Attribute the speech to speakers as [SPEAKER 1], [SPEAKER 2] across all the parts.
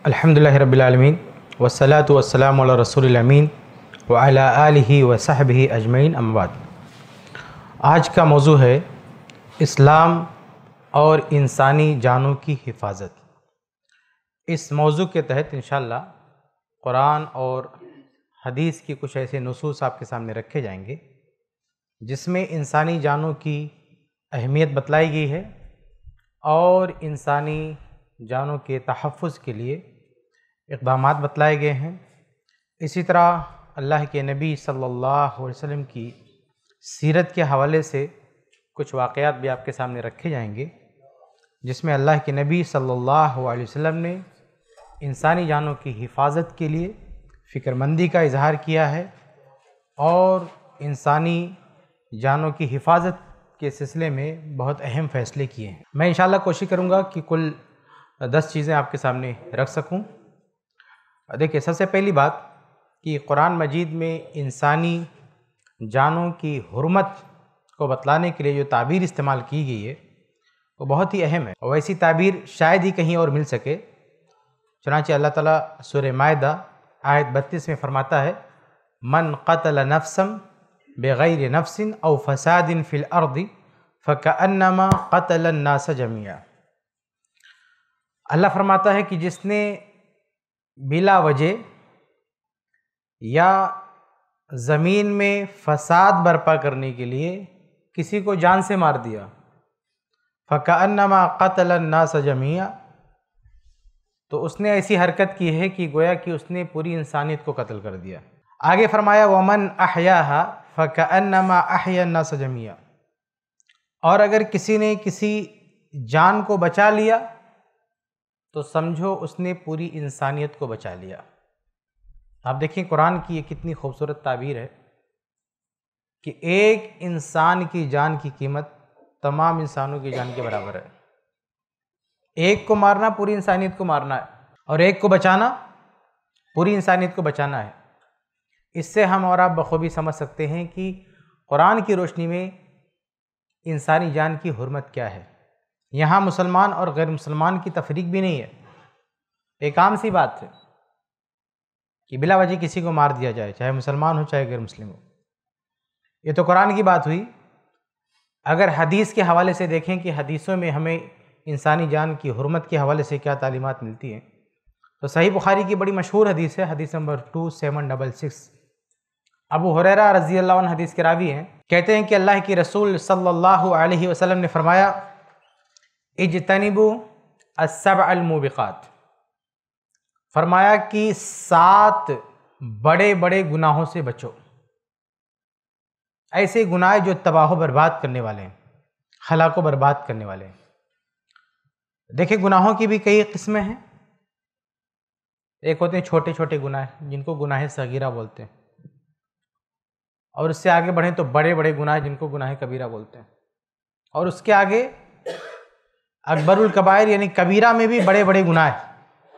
[SPEAKER 1] الحمدللہ رب العالمین والصلاة والسلام علی رسول الامین وعلی آلہ وصحبہ اجمعین اما بعد۔ آج کا موضوع ہے اسلام اور انسانی جانوں کی حفاظت۔ اس موضوع کے تحت انشاءاللہ قرآن اور حدیث کی کچھ ایسے نصوص آپ کے سامنے رکھے جائیں گے جس میں انسانی جانوں کی اہمیت بتلائی گئی ہے اور انسانی جانوں کے تحفظ کے لیے اقدامات بتلائے گئے ہیں۔ اسی طرح اللہ کے نبی صلی اللہ علیہ وسلم کی سیرت کے حوالے سے کچھ واقعات بھی آپ کے سامنے رکھے جائیں گے جس میں اللہ کے نبی صلی اللہ علیہ وسلم نے انسانی جانوں کی حفاظت کے لیے فکر مندی کا اظہار کیا ہے اور انسانی جانوں کی حفاظت کے سلسلے میں بہت اہم فیصلے کیے ہیں۔ میں انشاءاللہ کوشش کروں گا کہ کل 10 چیزیں آپ کے سامنے رکھ سکوں۔ دیکھیں، سب سے پہلی بات کہ قرآن مجید میں انسانی جانوں کی حرمت کو بتلانے کے لیے جو تعبیر استعمال کی گئی ہے وہ بہت ہی اہم ہے، اور ایسی تعبیر شاید ہی کہیں اور مل سکے۔ چنانچہ اللہ تعالیٰ سورہ مائدہ آیت 32 میں فرماتا ہے من قتل نفسا بغیر نفس او فساد فی الارض فکأنما قتل الناس جميعا۔ اللہ فرماتا ہے کہ جس نے بلا وجہ یا زمین میں فساد برپا کرنے کے لیے کسی کو جان سے مار دیا، فَكَأَنَّمَا قَتَلَ النَّاسَ جَمِيعًا، تو اس نے ایسی حرکت کی ہے کہ گویا کہ اس نے پوری انسانیت کو قتل کر دیا۔ آگے فرمایا وَمَنْ أَحْيَاهَا فَكَأَنَّمَا أَحْيَا النَّاسَ جَمِيعًا، اور اگر کسی نے کسی جان کو بچا لیا تو سمجھو اس نے پوری انسانیت کو بچا لیا۔ آپ دیکھیں قرآن کی یہ کتنی خوبصورت تعبیر ہے کہ ایک انسان کی جان کی قیمت تمام انسانوں کی جان کے برابر ہے۔ ایک کو مارنا پوری انسانیت کو مارنا ہے، اور ایک کو بچانا پوری انسانیت کو بچانا ہے۔ اس سے ہم اور آپ بخوبی سمجھ سکتے ہیں کہ قرآن کی روشنی میں انسانی جان کی حرمت کیا ہے۔ یہاں مسلمان اور غیر مسلمان کی تفریق بھی نہیں ہے۔ ایک عام سی بات ہے کہ بلا وجہ کسی کو مار دیا جائے، چاہے مسلمان ہو چاہے غیر مسلم ہو۔ یہ تو قرآن کی بات ہوئی۔ اگر حدیث کے حوالے سے دیکھیں کہ حدیثوں میں ہمیں انسانی جان کی حرمت کے حوالے سے کیا تعلیمات ملتی ہیں، تو صحیح بخاری کی بڑی مشہور حدیث ہے، حدیث نمبر 2766۔ ابو ہریرہ رضی اللہ عنہ حدیث کے راوی ہیں، کہتے ہیں کہ اللہ کے رسول صلی اللہ علیہ وسلم نے فرمایا اجتنبوا السبع الموبقات، فرمایا کہ 7 بڑے بڑے گناہوں سے بچو، ایسے گناہ جو تباہ و برباد کرنے والے ہیں، ہلاک و برباد کرنے والے ہیں۔ دیکھیں گناہوں کی بھی کئی قسمیں ہیں۔ ایک ہوتے ہیں چھوٹے چھوٹے گناہ جن کو گناہ صغیرہ بولتے ہیں، اور اس سے آگے بڑھیں تو بڑے بڑے گناہ جن کو گناہ کبیرہ بولتے ہیں، اور اس کے آگے اکبر الکبائر یعنی کبیرہ میں بھی بڑے بڑے گناہ ہیں۔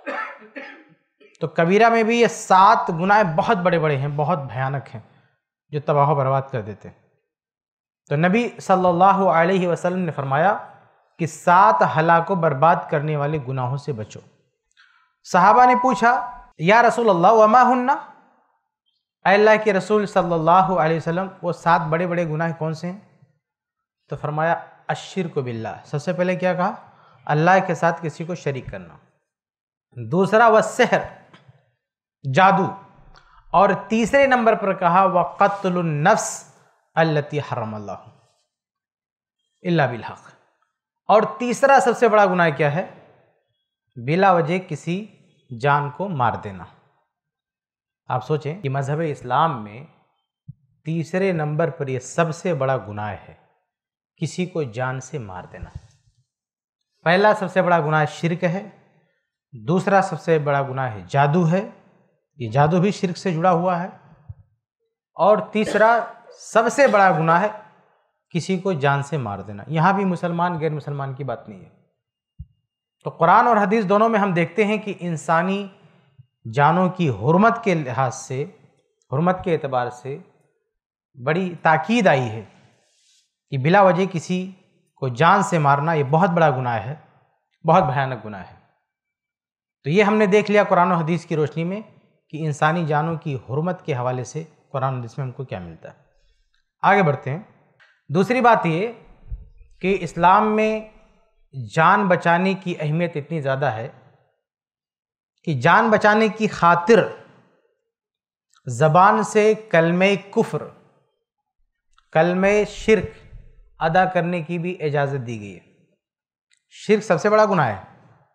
[SPEAKER 1] تو کبیرہ میں بھی یہ 7 گناہ بہت بڑے بڑے ہیں، بہت بھیانک ہیں، جو تباہ و برباد کر دیتے ہیں۔ تو نبی صلی اللہ علیہ وسلم نے فرمایا کہ 7 ہلاک و برباد کرنے والے گناہوں سے بچو۔ صحابہ نے پوچھا یا رسول اللہ وما ہن، اے اللہ کے رسول صلی اللہ علیہ وسلم وہ 7 بڑے بڑے گناہ کون سے ہیں؟ تو فرمایا الشرک باللہ، سب سے پہلے کیا کہا؟ اللہ کے ساتھ کسی کو شریک کرنا۔ دوسرا والسحر، جادو، اور تیسرے نمبر پر کہا وقتل النفس التی حرم اللہ الا بالحق، اور تیسرا سب سے بڑا گناہ کیا ہے؟ بلا وجہ کسی جان کو مار دینا۔ آپ سوچیں کہ مذہب اسلام میں تیسرے نمبر پر یہ سب سے بڑا گناہ ہے، کسی کو جان سے مار دینا۔ پہلا سب سے بڑا گناہ شرک ہے، دوسرا سب سے بڑا گناہ ہے جادو ہے، یہ جادو بھی شرک سے جڑا ہوا ہے، اور تیسرا سب سے بڑا گناہ ہے کسی کو جان سے مار دینا۔ یہاں بھی مسلمان غیر مسلمان کی بات نہیں ہے۔ تو قرآن اور حدیث دونوں میں ہم دیکھتے ہیں کہ انسانی جانوں کی حرمت کے لحاظ سے، حرمت کے اعتبار سے بڑی تاکید آئی ہے کہ بلا وجہ کسی کو جان سے مارنا یہ بہت بڑا گناہ ہے، بہت بھیانک گناہ ہے۔ تو یہ ہم نے دیکھ لیا قرآن و حدیث کی روشنی میں کہ انسانی جانوں کی حرمت کے حوالے سے قرآن و حدیث میں ہم کو کیا ملتا ہے۔ آگے بڑھتے ہیں۔ دوسری بات یہ کہ اسلام میں جان بچانے کی اہمیت اتنی زیادہ ہے کہ جان بچانے کی خاطر زبان سے کلمہ کفر، کلمہ شرک ادا کرنے کی بھی اجازت دی گئی ہے۔ شرک سب سے بڑا گناہ ہے،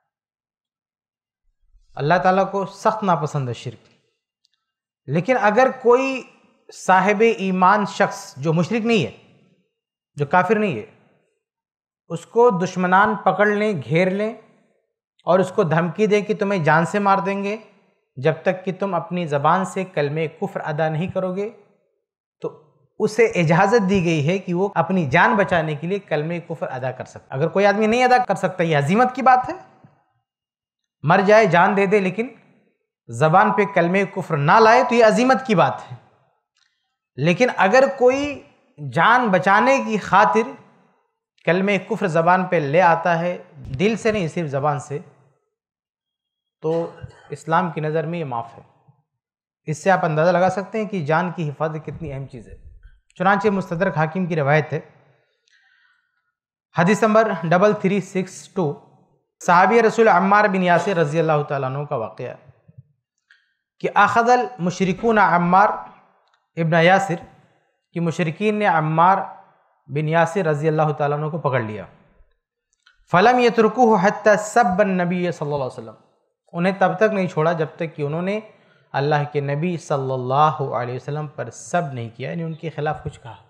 [SPEAKER 1] اللہ تعالیٰ کو سخت ناپسند ہے شرک۔ لیکن اگر کوئی صاحب ایمان شخص جو مشرک نہیں ہے، جو کافر نہیں ہے، اس کو دشمنان پکڑ لیں، گھیر لیں اور اس کو دھمکی دے کہ تمہیں جان سے مار دیں گے جب تک کہ تم اپنی زبان سے کلمہ کفر ادا نہیں کرو گے، تو اسے اجازت دی گئی ہے کہ وہ اپنی جان بچانے کے لیے کلمہ کفر ادا کر سکتا۔ اگر کوئی آدمی نہیں ادا کر سکتا، یہ عزیمت کی بات ہے، مر جائے جان دے دے لیکن زبان پہ کلمہ کفر نہ لائے تو یہ عزیمت کی بات ہے۔ لیکن اگر کوئی جان بچانے کی خاطر کلمہ کفر زبان پہ لے آتا ہے، دل سے نہیں صرف زبان سے، تو اسلام کی نظر میں یہ معاف ہے۔ اس سے آپ اندازہ لگا سکتے ہیں کہ جان کی حفاظت کتنی اہم چیز ہے۔ چنانچہ مستدرک حاکم کی روایت ہے، حدیث نمبر 3362، صحابی رسول عمار بن یاسر رضی اللہ تعالیٰ عنہ کا واقعہ کہ اخذ المشرکون عمار ابن یاسر، کہ مشرکین نے عمار بن یاسر رضی اللہ تعالیٰ عنہ کو پکڑ لیا، فلم یترکوہ حتی سب النبی صلی اللہ علیہ وسلم، انہیں تب تک نہیں چھوڑا جب تک کہ انہوں نے اللہ کے نبی صلی اللہ علیہ وسلم پر سب نہیں کیا، یعنی ان کے خلاف کچھ کہا۔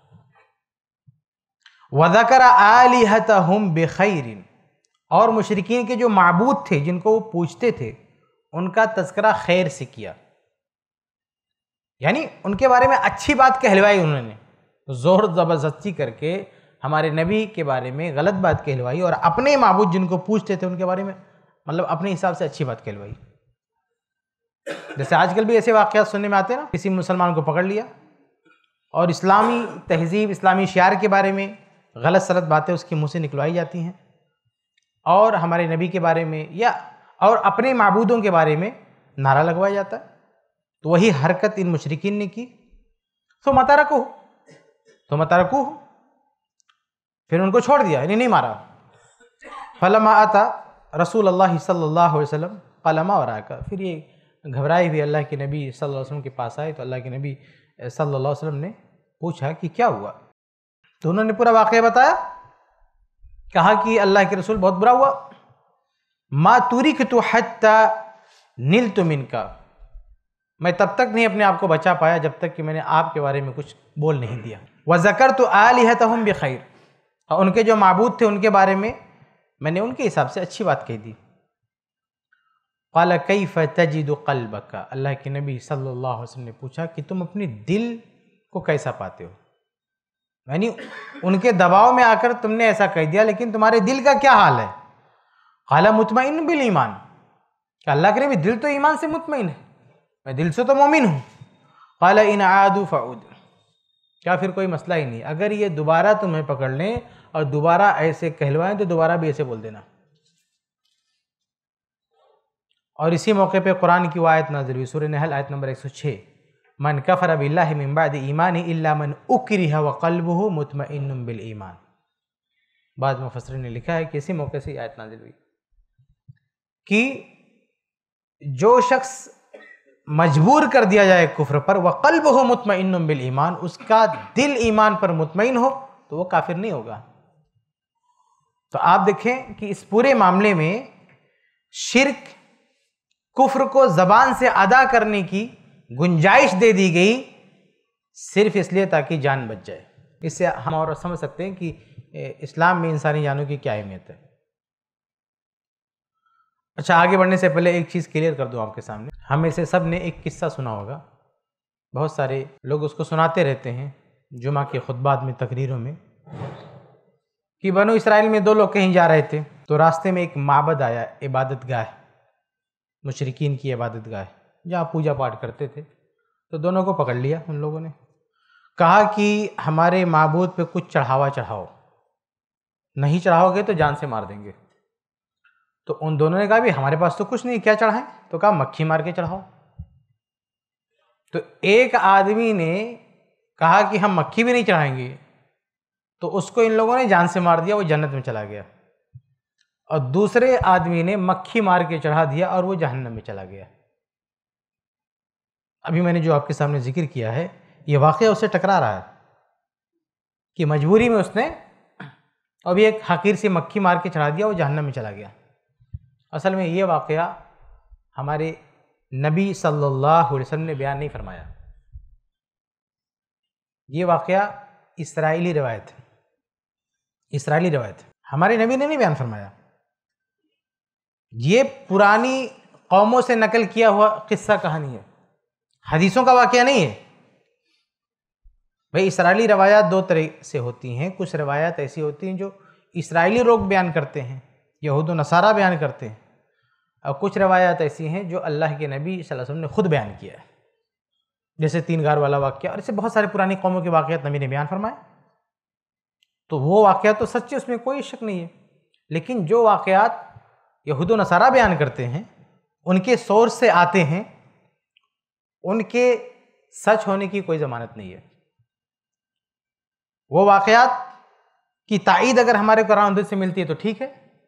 [SPEAKER 1] وَذَكَرَ آلِهَتَهُمْ بِخَيْرٍ، اور مشرکین کے جو معبود تھے جن کو وہ پوجتے تھے ان کا تذکرہ خیر سے کیا، یعنی ان کے بارے میں اچھی بات کہلوائی، انہوں نے زور زبردستی کر کے ہمارے نبی کے بارے میں غلط بات کہلوائی، اور اپنے معبود جن کو پوجتے تھے ان کے بارے میں مطلب اپنے حساب سے اچھی بات کہلوائی۔ جیسے آج کل بھی ایسے واقعات سننے میں آتے ہیں نا، کسی مسلمان کو پکڑ لیا اور اسلامی تہذیب، اسلامی شعار کے بارے میں غلط سلط باتیں اس کے منہ سے نکلوائی جاتی ہیں، اور ہمارے نبی کے بارے میں یا اور اپنے معبودوں کے بارے میں نعرہ لگوایا جاتا ہے۔ تو وہی حرکت ان مشرکین نے کی، ثم ترکوہ، پھر ان کو چھوڑ دیا، یعنی نہیں مارا۔ فلما آتا رسول اللہ صلی اللہ علیہ وسلم قال ما وراک، پھر یہ گھبرائے ہوئے اللہ کے نبی صلی اللہ علیہ وسلم کے پاس آئے تو اللہ کے نبی صلی اللہ علیہ وسلم نے پوچھا کہ کیا ہوا، تو انہوں نے پورا واقعہ بتایا، کہا کہ اللہ کے رسول بہت برا ہوا، ما ترکت حتی نلت منک، میں تب تک نہیں اپنے آپ کو بچا پایا جب تک کہ میں نے آپ کے بارے میں کچھ بول نہیں دیا۔ وذکرت آلہتہم بخیر، اور ان کے جو معبود تھے ان کے بارے میں میں نے ان کے حساب سے اچھی بات کہہ دی۔ قال کیف تجد قلبک، اللہ کے نبی صلی اللہ علیہ وسلم نے پوچھا کہ تم اپنے دل کو کیسا پاتے ہو، یعنی ان کے دباؤ میں آ کر تم نے ایسا کہہ دیا، لیکن تمہارے دل کا کیا حال ہے؟ قال مطمئن بالایمان، کہ اللہ کے نبی دل تو ایمان سے مطمئن ہے، میں دل سے تو مومن ہوں۔ قال ان عادوا فعود، کیا پھر کوئی مسئلہ ہی نہیں، اگر یہ دوبارہ تمہیں پکڑ لیں اور دوبارہ ایسے کہلوائیں تو دوبارہ بھی ایسے بول دینا۔ اور اسی موقع پہ قرآن کی وہ آیت نازل ہوئی، سورہ نحل آیت نمبر 106، من کفر باللہ من بعد ایمانہ الا من اکرہ وقلبہ مطمئن بالایمان۔ بعض مفسرین نے لکھا ہے کہ اسی موقع سے یہ آیت نازل ہوئی کہ جو شخص مجبور کر دیا جائے کفر پر، وقلبہ مطمئن بالایمان، اس کا دل ایمان پر مطمئن ہو تو وہ کافر نہیں ہوگا۔ تو آپ دیکھیں کہ اس پورے معاملے میں شرک، کفر کو زبان سے ادا کرنے کی گنجائش دے دی گئی، صرف اس لیے تاکہ جان بچ جائے۔ اس سے ہم اور سمجھ سکتے ہیں کہ اسلام میں انسانی جانوں کی کیا اہمیت ہے۔ اچھا، آگے بڑھنے سے پہلے ایک چیز کلیئر کر دوں آپ کے سامنے، ہم میں سے سب نے ایک قصہ سنا ہوگا، بہت سارے لوگ اس کو سناتے رہتے ہیں جمعہ کے خطبات میں، تقریروں میں، کہ بنو اسرائیل میں دو لوگ کہیں جا رہے تھے تو راستے میں ایک معبد آیا، عبادت گاہ، مشرکین کی عبادت گاہ جہاں پوجا پاٹ کرتے تھے، تو دونوں کو پکڑ لیا ان لوگوں نے، کہا کہ ہمارے معبود پہ کچھ چڑھاوا چڑھاؤ، نہیں چڑھاؤ گے تو جان سے مار دیں گے۔ تو ان دونوں نے کہا بھی ہمارے پاس تو کچھ نہیں، کیا چڑھائیں؟ تو کہا مکھی مار کے چڑھاؤ۔ تو ایک آدمی نے کہا کہ ہم مکھی بھی نہیں چڑھائیں گے، تو اس کو ان لوگوں نے جان سے مار دیا، وہ جنت میں چلا گیا، اور دوسرے آدمی نے مکھی مار کے چڑھا دیا اور وہ جہنم میں چلا گیا۔ ابھی میں نے جو آپ کے سامنے ذکر کیا ہے یہ واقعہ اسے ٹکرا رہا ہے کہ مجبوری میں اس نے ابھی ایک حقیر سی مکھی مار کے چڑھا دیا، وہ جہنم میں چلا گیا۔ اصل میں یہ واقعہ ہمارے نبی صلی اللہ علیہ وسلم نے بیان نہیں فرمایا، یہ واقعہ اسرائیلی روایت ہے، اسرائیلی روایت ہے، ہمارے نبی نے نہیں بیان فرمایا، یہ پرانی قوموں سے نقل کیا ہوا قصہ کہانی ہے، حدیثوں کا واقعہ نہیں ہے۔ بھئی اسرائیلی روایات دو طرح سے ہوتی ہیں، کچھ روایات ایسی ہوتی ہیں جو اسرائیلی لوگ بیان کرتے ہیں، یہود و نصارہ بیان کرتے ہیں، اور کچھ روایات ایسی ہیں جو اللہ کے نبی صلی اللہ علیہ وسلم نے خود بیان کیا ہے، جیسے 3 غار والا واقعہ، اور ایسے بہت سارے پرانی قوموں کے واقعات نبی نے بیان فرمائے۔ تو وہ واقعات تو سچے، اس میں کوئی شک نہیں ہے، لیکن جو واقعات یہود و نصارہ بیان کرتے ہیں، ان کے سورس سے آتے ہیں، ان کے سچ ہونے کی کوئی ضمانت نہیں ہے۔ وہ واقعات کی تائید اگر ہمارے قرآن و حدیث سے ملتی ہے تو ٹھیک ہے،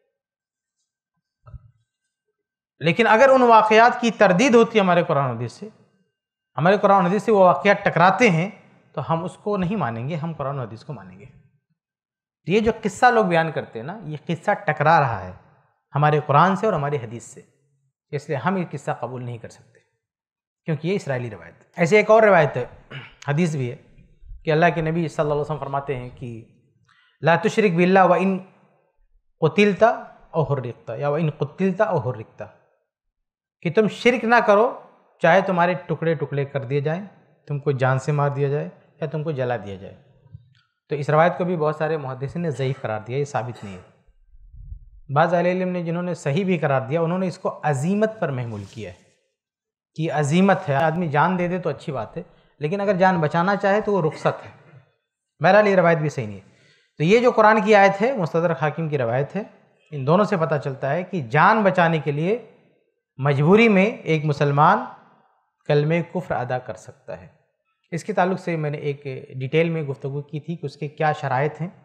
[SPEAKER 1] لیکن اگر ان واقعات کی تردید ہوتی ہے ہمارے قرآن و حدیث سے، ہمارے قرآن و حدیث سے وہ واقعات ٹکراتے ہیں، تو ہم اس کو نہیں مانیں گے، ہم قرآن و حدیث کو مانیں گے۔ یہ جو قصہ لوگ بیان کرتے ہیں نا، یہ قصہ ٹکرا رہا ہے ہمارے قرآن سے اور ہماری حدیث سے، اس لیے ہم یہ قصہ قبول نہیں کر سکتے، کیونکہ یہ اسرائیلی روایت ہے۔ ایسے ایک اور روایت ہے، حدیث بھی ہے، کہ اللہ کے نبی صلی اللہ علیہ وسلم فرماتے ہیں کہ لا تشرک باللہ وان قتلت او حرقت، یا وان قتلت او حرقت، کہ تم شرک نہ کرو چاہے تمہارے ٹکڑے ٹکڑے کر دیے جائیں، تم کو جان سے مار دیا جائے یا تم کو جلا دیا جائے۔ تو اس روایت کو بھی بہت سارے محدثین نے ضعیف قرار دیا، یہ ثابت نہیں ہے۔ بعض اہل علم نے جنہوں نے صحیح بھی قرار دیا، انہوں نے اس کو عزیمت پر محمول کیا ہے کہ عزیمت ہے، آدمی جان دے دے تو اچھی بات ہے، لیکن اگر جان بچانا چاہے تو وہ رخصت ہے۔ بہرحال یہ روایت بھی صحیح نہیں ہے۔ تو یہ جو قرآن کی آیت ہے، مستدرک حاکم کی روایت ہے، ان دونوں سے پتہ چلتا ہے کہ جان بچانے کے لیے مجبوری میں ایک مسلمان کلمہ کفر ادا کر سکتا ہے۔ اس کے تعلق سے میں نے ایک ڈیٹیل میں گفتگو کی تھی کہ اس کے کیا شرائط ہیں،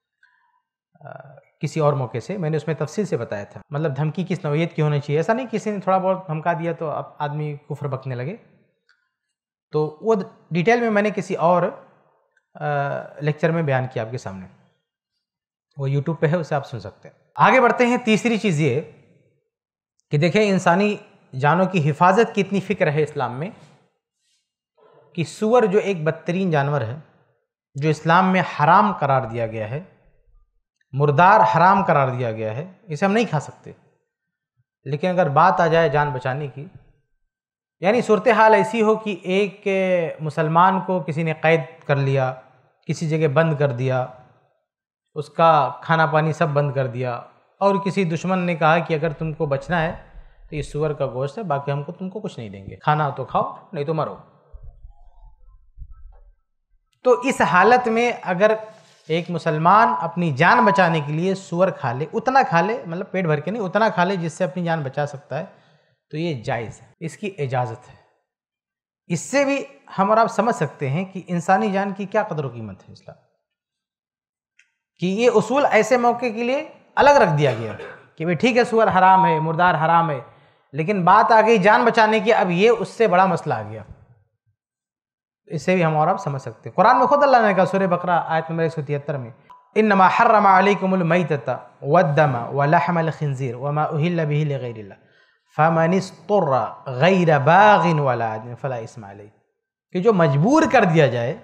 [SPEAKER 1] کسی اور موقع سے میں نے اس میں تفصیل سے بتایا تھا، مطلب دھمکی کس نوعیت کی ہونی چاہیے، ایسا نہیں کسی نے تھوڑا بہت دھمکا دیا تو اب آدمی کفر بکنے لگے۔ تو وہ ڈیٹیل میں نے کسی اور لیکچر میں بیان کیا آپ کے سامنے، وہ یوٹیوب پہ ہے، اسے آپ سن سکتے ہیں۔ آگے بڑھتے ہیں۔ تیسری چیز یہ کہ دیکھیں انسانی جانوں کی حفاظت کی اتنی فکر ہے اسلام میں کہ سور جو ایک بدترین جانور ہے، جو اسلام میں حرام قرار دیا گیا ہے، مردار حرام قرار دیا گیا ہے، اسے ہم نہیں کھا سکتے، لیکن اگر بات آ جائے جان بچانے کی، یعنی صورتحال ایسی ہو کہ ایک مسلمان کو کسی نے قید کر لیا، کسی جگہ بند کر دیا، اس کا کھانا پانی سب بند کر دیا، اور کسی دشمن نے کہا کہ اگر تم کو بچنا ہے تو یہ سور کا گوشت ہے، باقی ہم کو تم کو کچھ نہیں دیں گے، کھانا تو کھاؤ نہیں تو مرو۔ تو اس حالت میں اگر ایک مسلمان اپنی جان بچانے کے لیے سور کھا لے، اتنا کھا لے، مطلب پیٹ بھر کے نہیں، اتنا کھا لے جس سے اپنی جان بچا سکتا ہے، تو یہ جائز ہے، اس کی اجازت ہے۔ اس سے بھی ہم اور آپ سمجھ سکتے ہیں کہ انسانی جان کی کیا قدر و قیمت ہے اسلام، کہ یہ اصول ایسے موقع کے لیے الگ رکھ دیا گیا کہ بھئی ٹھیک ہے سور حرام ہے، مردار حرام ہے، لیکن بات آ گئی جان بچانے کی، اب یہ اس سے بڑا مسئلہ آ گیا۔ اس سے بھی ہم اور آپ سمجھ سکتے ہیں۔ قرآن میں خود اللہ نے کہا سورہ بقرہ آیت نمبر 173 میں انما حرم علیکم المیتۃ والدم ولحم الخنزیر وما اہل به لغیر اللہ فمن اضطر غیر باغ ولا عاد فلا اثم علیہ، کہ جو مجبور کر دیا جائے،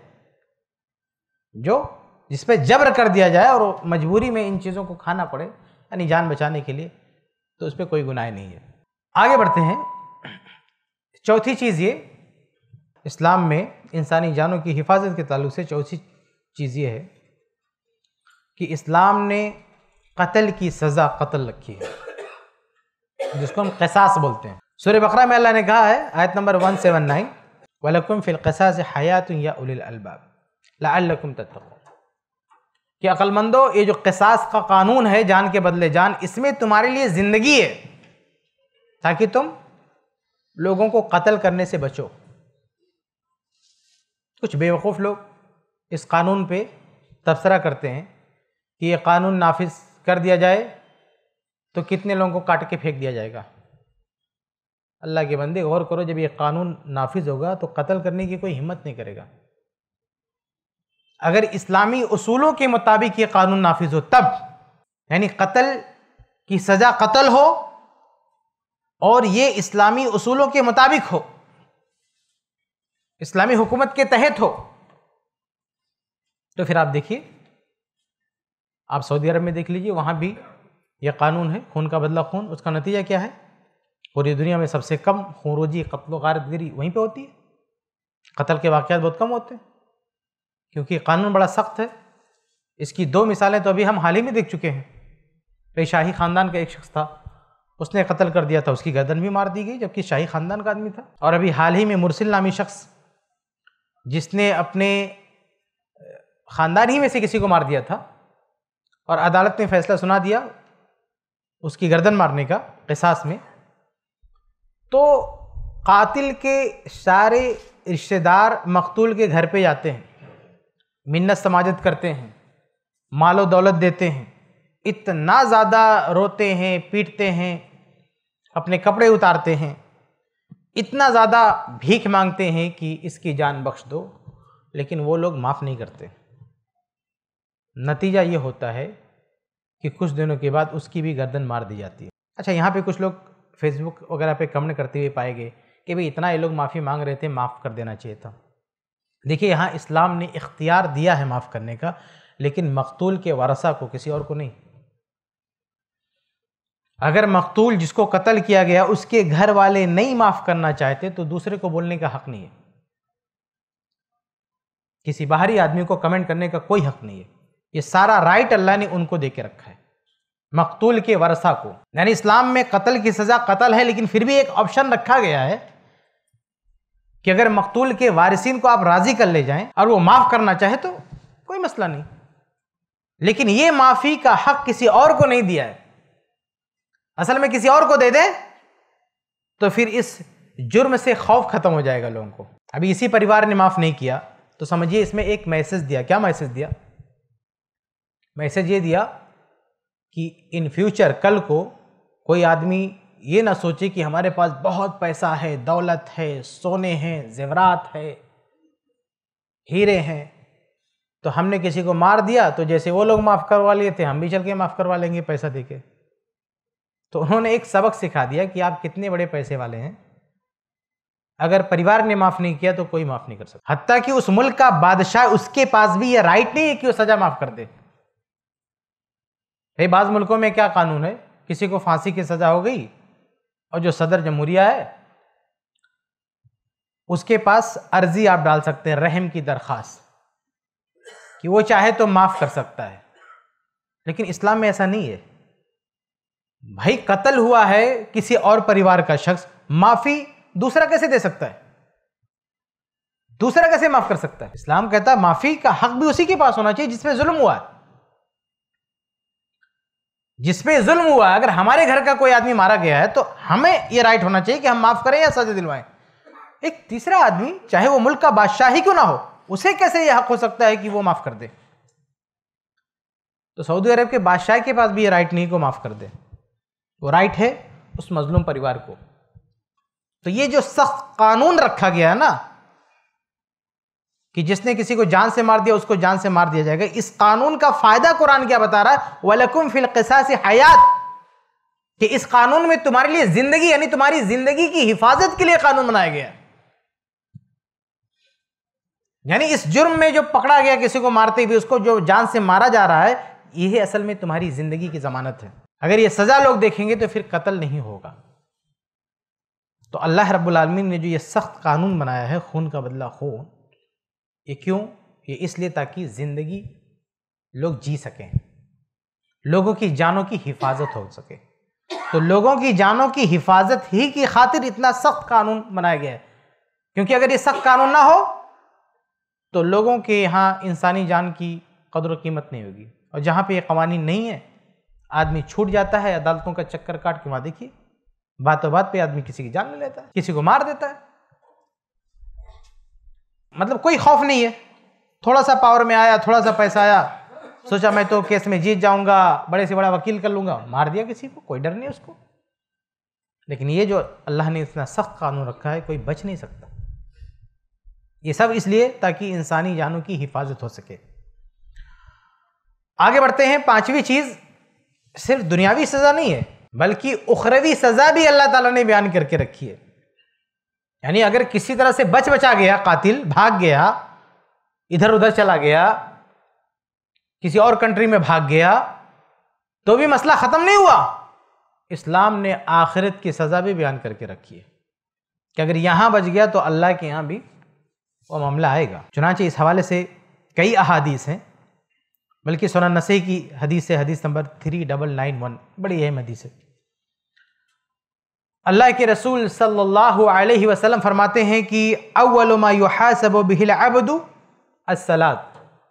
[SPEAKER 1] جس پہ جبر کر دیا جائے اور مجبوری میں ان چیزوں کو کھانا پڑے، یعنی جان بچانے کے لیے، تو اس پہ کوئی گناہ نہیں ہے۔ آگے بڑھتے ہیں۔ چوتھی چیز یہ، اسلام میں انسانی جانوں کی حفاظت کے تعلق سے چوتھی چیز یہ ہے کہ اسلام نے قتل کی سزا قتل رکھی ہے، جس کو ہم قصاص بولتے ہیں۔ سورہ بقرہ میں اللہ نے کہا ہے آیت نمبر 179 وَلَكُمْ فِي الْقِصَاصِ حَيَاةٌ يَا أُولِي الْأَلْبَابِ لَعَلَّكُمْ تَتَّقُونَ، کہ عقل مندو یہ جو قصاص کا قانون ہے جان کے بدلے جان، اس میں تمہارے لیے زندگی ہے تاکہ تم لوگوں کو قتل کرنے سے بچو۔ کچھ بیوقوف لوگ اس قانون پہ تبصرہ کرتے ہیں کہ یہ قانون نافذ کر دیا جائے تو کتنے لوگوں کو کاٹ کے پھینک دیا جائے گا۔ اللہ کے بندے غور کرو، جب یہ قانون نافذ ہوگا تو قتل کرنے کی کوئی ہمت نہیں کرے گا۔ اگر اسلامی اصولوں کے مطابق یہ قانون نافذ ہو تب، یعنی قتل کی سزا قتل ہو اور یہ اسلامی اصولوں کے مطابق ہو، اسلامی حکومت کے تحت ہو، تو پھر آپ دیکھیے، آپ سعودی عرب میں دیکھ لیجئے، وہاں بھی یہ قانون ہے خون کا بدلہ خون۔ اس کا نتیجہ کیا ہے؟ پوری دنیا میں سب سے کم خونریزی، قتل و غارت گری وہیں پہ ہوتی ہے، قتل کے واقعات بہت کم ہوتے ہیں کیونکہ قانون بڑا سخت ہے۔ اس کی 2 مثالیں تو ابھی ہم حال ہی میں دیکھ چکے ہیں۔ شاہی خاندان کا ایک شخص تھا، اس نے قتل کر دیا تھا، اس کی گردن بھی مار دی گئی جبکہ شاہی خاندان کا آدمی تھا۔ اور ابھی حال ہی میں مرسل نامی شخص جس نے اپنے خاندان ہی میں سے کسی کو مار دیا تھا اور عدالت نے فیصلہ سنا دیا اس کی گردن مارنے کا قصاص میں، تو قاتل کے سارے رشتہ دار مقتول کے گھر پہ جاتے ہیں، منت سماجت کرتے ہیں، مال و دولت دیتے ہیں، اتنا زیادہ روتے ہیں، پیٹتے ہیں، اپنے کپڑے اتارتے ہیں، اتنا زیادہ بھیک مانگتے ہیں کہ اس کی جان بخش دو، لیکن وہ لوگ معاف نہیں کرتے۔ نتیجہ یہ ہوتا ہے کہ کچھ دنوں کے بعد اس کی بھی گردن مار دی جاتی ہے۔ اچھا، یہاں پہ کچھ لوگ فیس بک وغیرہ پہ کمنٹ کرتے ہوئے پائے گئے کہ بھئی اتنا یہ لوگ معافی مانگ رہے تھے، معاف کر دینا چاہیے تھا۔ دیکھیے، یہاں اسلام نے اختیار دیا ہے معاف کرنے کا، لیکن مقتول کے ورثہ کو، کسی اور کو نہیں۔ اگر مقتول جس کو قتل کیا گیا اس کے گھر والے نہیں معاف کرنا چاہتے تو دوسرے کو بولنے کا حق نہیں ہے، کسی باہری آدمی کو کمنٹ کرنے کا کوئی حق نہیں ہے۔ یہ سارا رائٹ اللہ نے ان کو دے کے رکھا ہے، مقتول کے ورثہ کو۔ یعنی اسلام میں قتل کی سزا قتل ہے، لیکن پھر بھی ایک آپشن رکھا گیا ہے کہ اگر مقتول کے وارثین کو آپ راضی کر لے جائیں اور وہ معاف کرنا چاہے تو کوئی مسئلہ نہیں، لیکن یہ معافی کا حق کسی اور کو نہیں دیا ہے۔ اصل میں کسی اور کو دے دیں تو پھر اس جرم سے خوف ختم ہو جائے گا لوگوں کو۔ ابھی اسی پریوار نے معاف نہیں کیا تو سمجھیے اس میں ایک میسج دیا۔ کیا میسج دیا؟ میسج یہ دیا کہ ان فیوچر کل کو کوئی آدمی یہ نہ سوچے کہ ہمارے پاس بہت پیسہ ہے، دولت ہے، سونے ہیں، زیورات ہے، ہیرے ہیں، تو ہم نے کسی کو مار دیا تو جیسے وہ لوگ معاف کروا لیے تھے ہم بھی چل کے معاف کروا لیں گے پیسہ دے کے۔ تو انہوں نے ایک سبق سکھا دیا کہ آپ کتنے بڑے پیسے والے ہیں، اگر پریوار نے معاف نہیں کیا تو کوئی معاف نہیں کر سکتا، حتیٰ کہ اس ملک کا بادشاہ اس کے پاس بھی یہ رائٹ نہیں ہے کہ وہ سزا معاف کر دے۔ بعض ملکوں میں کیا قانون ہے، کسی کو پھانسی کی سزا ہو گئی اور جو صدر جمہوریہ ہے اس کے پاس عرضی آپ ڈال سکتے ہیں، رحم کی درخواست، کہ وہ چاہے تو معاف کر سکتا ہے، لیکن اسلام میں ایسا نہیں ہے۔ بھائی قتل ہوا ہے کسی اور پریوار کا شخص، معافی دوسرا کیسے دے سکتا ہے؟ دوسرا کیسے معاف کر سکتا ہے؟ اسلام کہتا ہے معافی کا حق بھی اسی کے پاس ہونا چاہیے جس پہ ظلم ہوا ہے، جس پہ ظلم ہوا ہے۔ اگر ہمارے گھر کا کوئی آدمی مارا گیا ہے تو ہمیں یہ رائٹ ہونا چاہیے کہ ہم معاف کریں یا سزا دلوائیں۔ ایک تیسرا آدمی چاہے وہ ملک کا بادشاہ ہی کیوں نہ ہو، اسے کیسے یہ حق ہو سکتا ہے کہ وہ معاف کر دے؟ تو سعودی عرب کے بادشاہ کے پاس بھی یہ رائٹ نہیں کہ وہ معاف کر دے، وہ رائٹ ہے اس مظلوم پریوار کو۔ تو یہ جو سخت قانون رکھا گیا ہے نا کہ جس نے کسی کو جان سے مار دیا اس کو جان سے مار دیا جائے گا، اس قانون کا فائدہ قرآن کیا بتا رہا ہے؟ وَلَكُمْ فِي الْقِصَاصِ حَيَاتٌ، کہ اس قانون میں تمہارے لیے زندگی، یعنی تمہاری زندگی کی حفاظت کے لیے قانون بنایا گیا ہے۔ یعنی اس جرم میں جو پکڑا گیا کسی کو مارتے ہوئے، اس کو جو جان سے مارا جا رہا ہے، یہ اصل میں تمہاری زندگی کی ضمانت ہے۔ اگر یہ سزا لوگ دیکھیں گے تو پھر قتل نہیں ہوگا۔ تو اللہ رب العالمین نے جو یہ سخت قانون بنایا ہے خون کا بدلہ خون، یہ کیوں؟ یہ اس لیے تاکہ زندگی لوگ جی سکیں، لوگوں کی جانوں کی حفاظت ہو سکے۔ تو لوگوں کی جانوں کی حفاظت ہی کی خاطر اتنا سخت قانون بنایا گیا ہے، کیونکہ اگر یہ سخت قانون نہ ہو تو لوگوں کے یہاں انسانی جان کی قدر و قیمت نہیں ہوگی۔ اور جہاں پہ یہ قوانین نہیں ہے، آدمی چھوٹ جاتا ہے عدالتوں کا چکر کاٹ کے، وہاں دیکھیے باتوں بات پہ آدمی کسی کی جان لے لیتا ہے، کسی کو مار دیتا ہے، مطلب کوئی خوف نہیں ہے۔ تھوڑا سا پاور میں آیا، تھوڑا سا پیسہ آیا، سوچا میں تو کیس میں جیت جاؤں گا، بڑے سے بڑا وکیل کر لوں گا، مار دیا کسی کو، کوئی ڈر نہیں اس کو۔ لیکن یہ جو اللہ نے اتنا سخت قانون رکھا ہے، کوئی بچ نہیں سکتا۔ یہ سب اس لیے تاکہ انسانی جانوں کی حفاظت ہو سکے۔ آگے بڑھتے ہیں۔ پانچویں چیز، صرف دنیاوی سزا نہیں ہے بلکہ اخروی سزا بھی اللہ تعالیٰ نے بیان کر کے رکھی ہے۔ یعنی اگر کسی طرح سے بچا گیا، قاتل بھاگ گیا، ادھر ادھر چلا گیا، کسی اور کنٹری میں بھاگ گیا، تو بھی مسئلہ ختم نہیں ہوا۔ اسلام نے آخرت کی سزا بھی بیان کر کے رکھی ہے کہ اگر یہاں بچ گیا تو اللہ کے یہاں بھی وہ معاملہ آئے گا۔ چنانچہ اس حوالے سے کئی احادیث ہیں، بلکہ سنن نسائی کی حدیث ہے، حدیث نمبر 3991، بڑی اہم حدیث ہے۔ اللہ کے رسول صلی اللہ علیہ وسلم فرماتے ہیں کہ اول ما یحاسب بہ العبد الصلاۃ،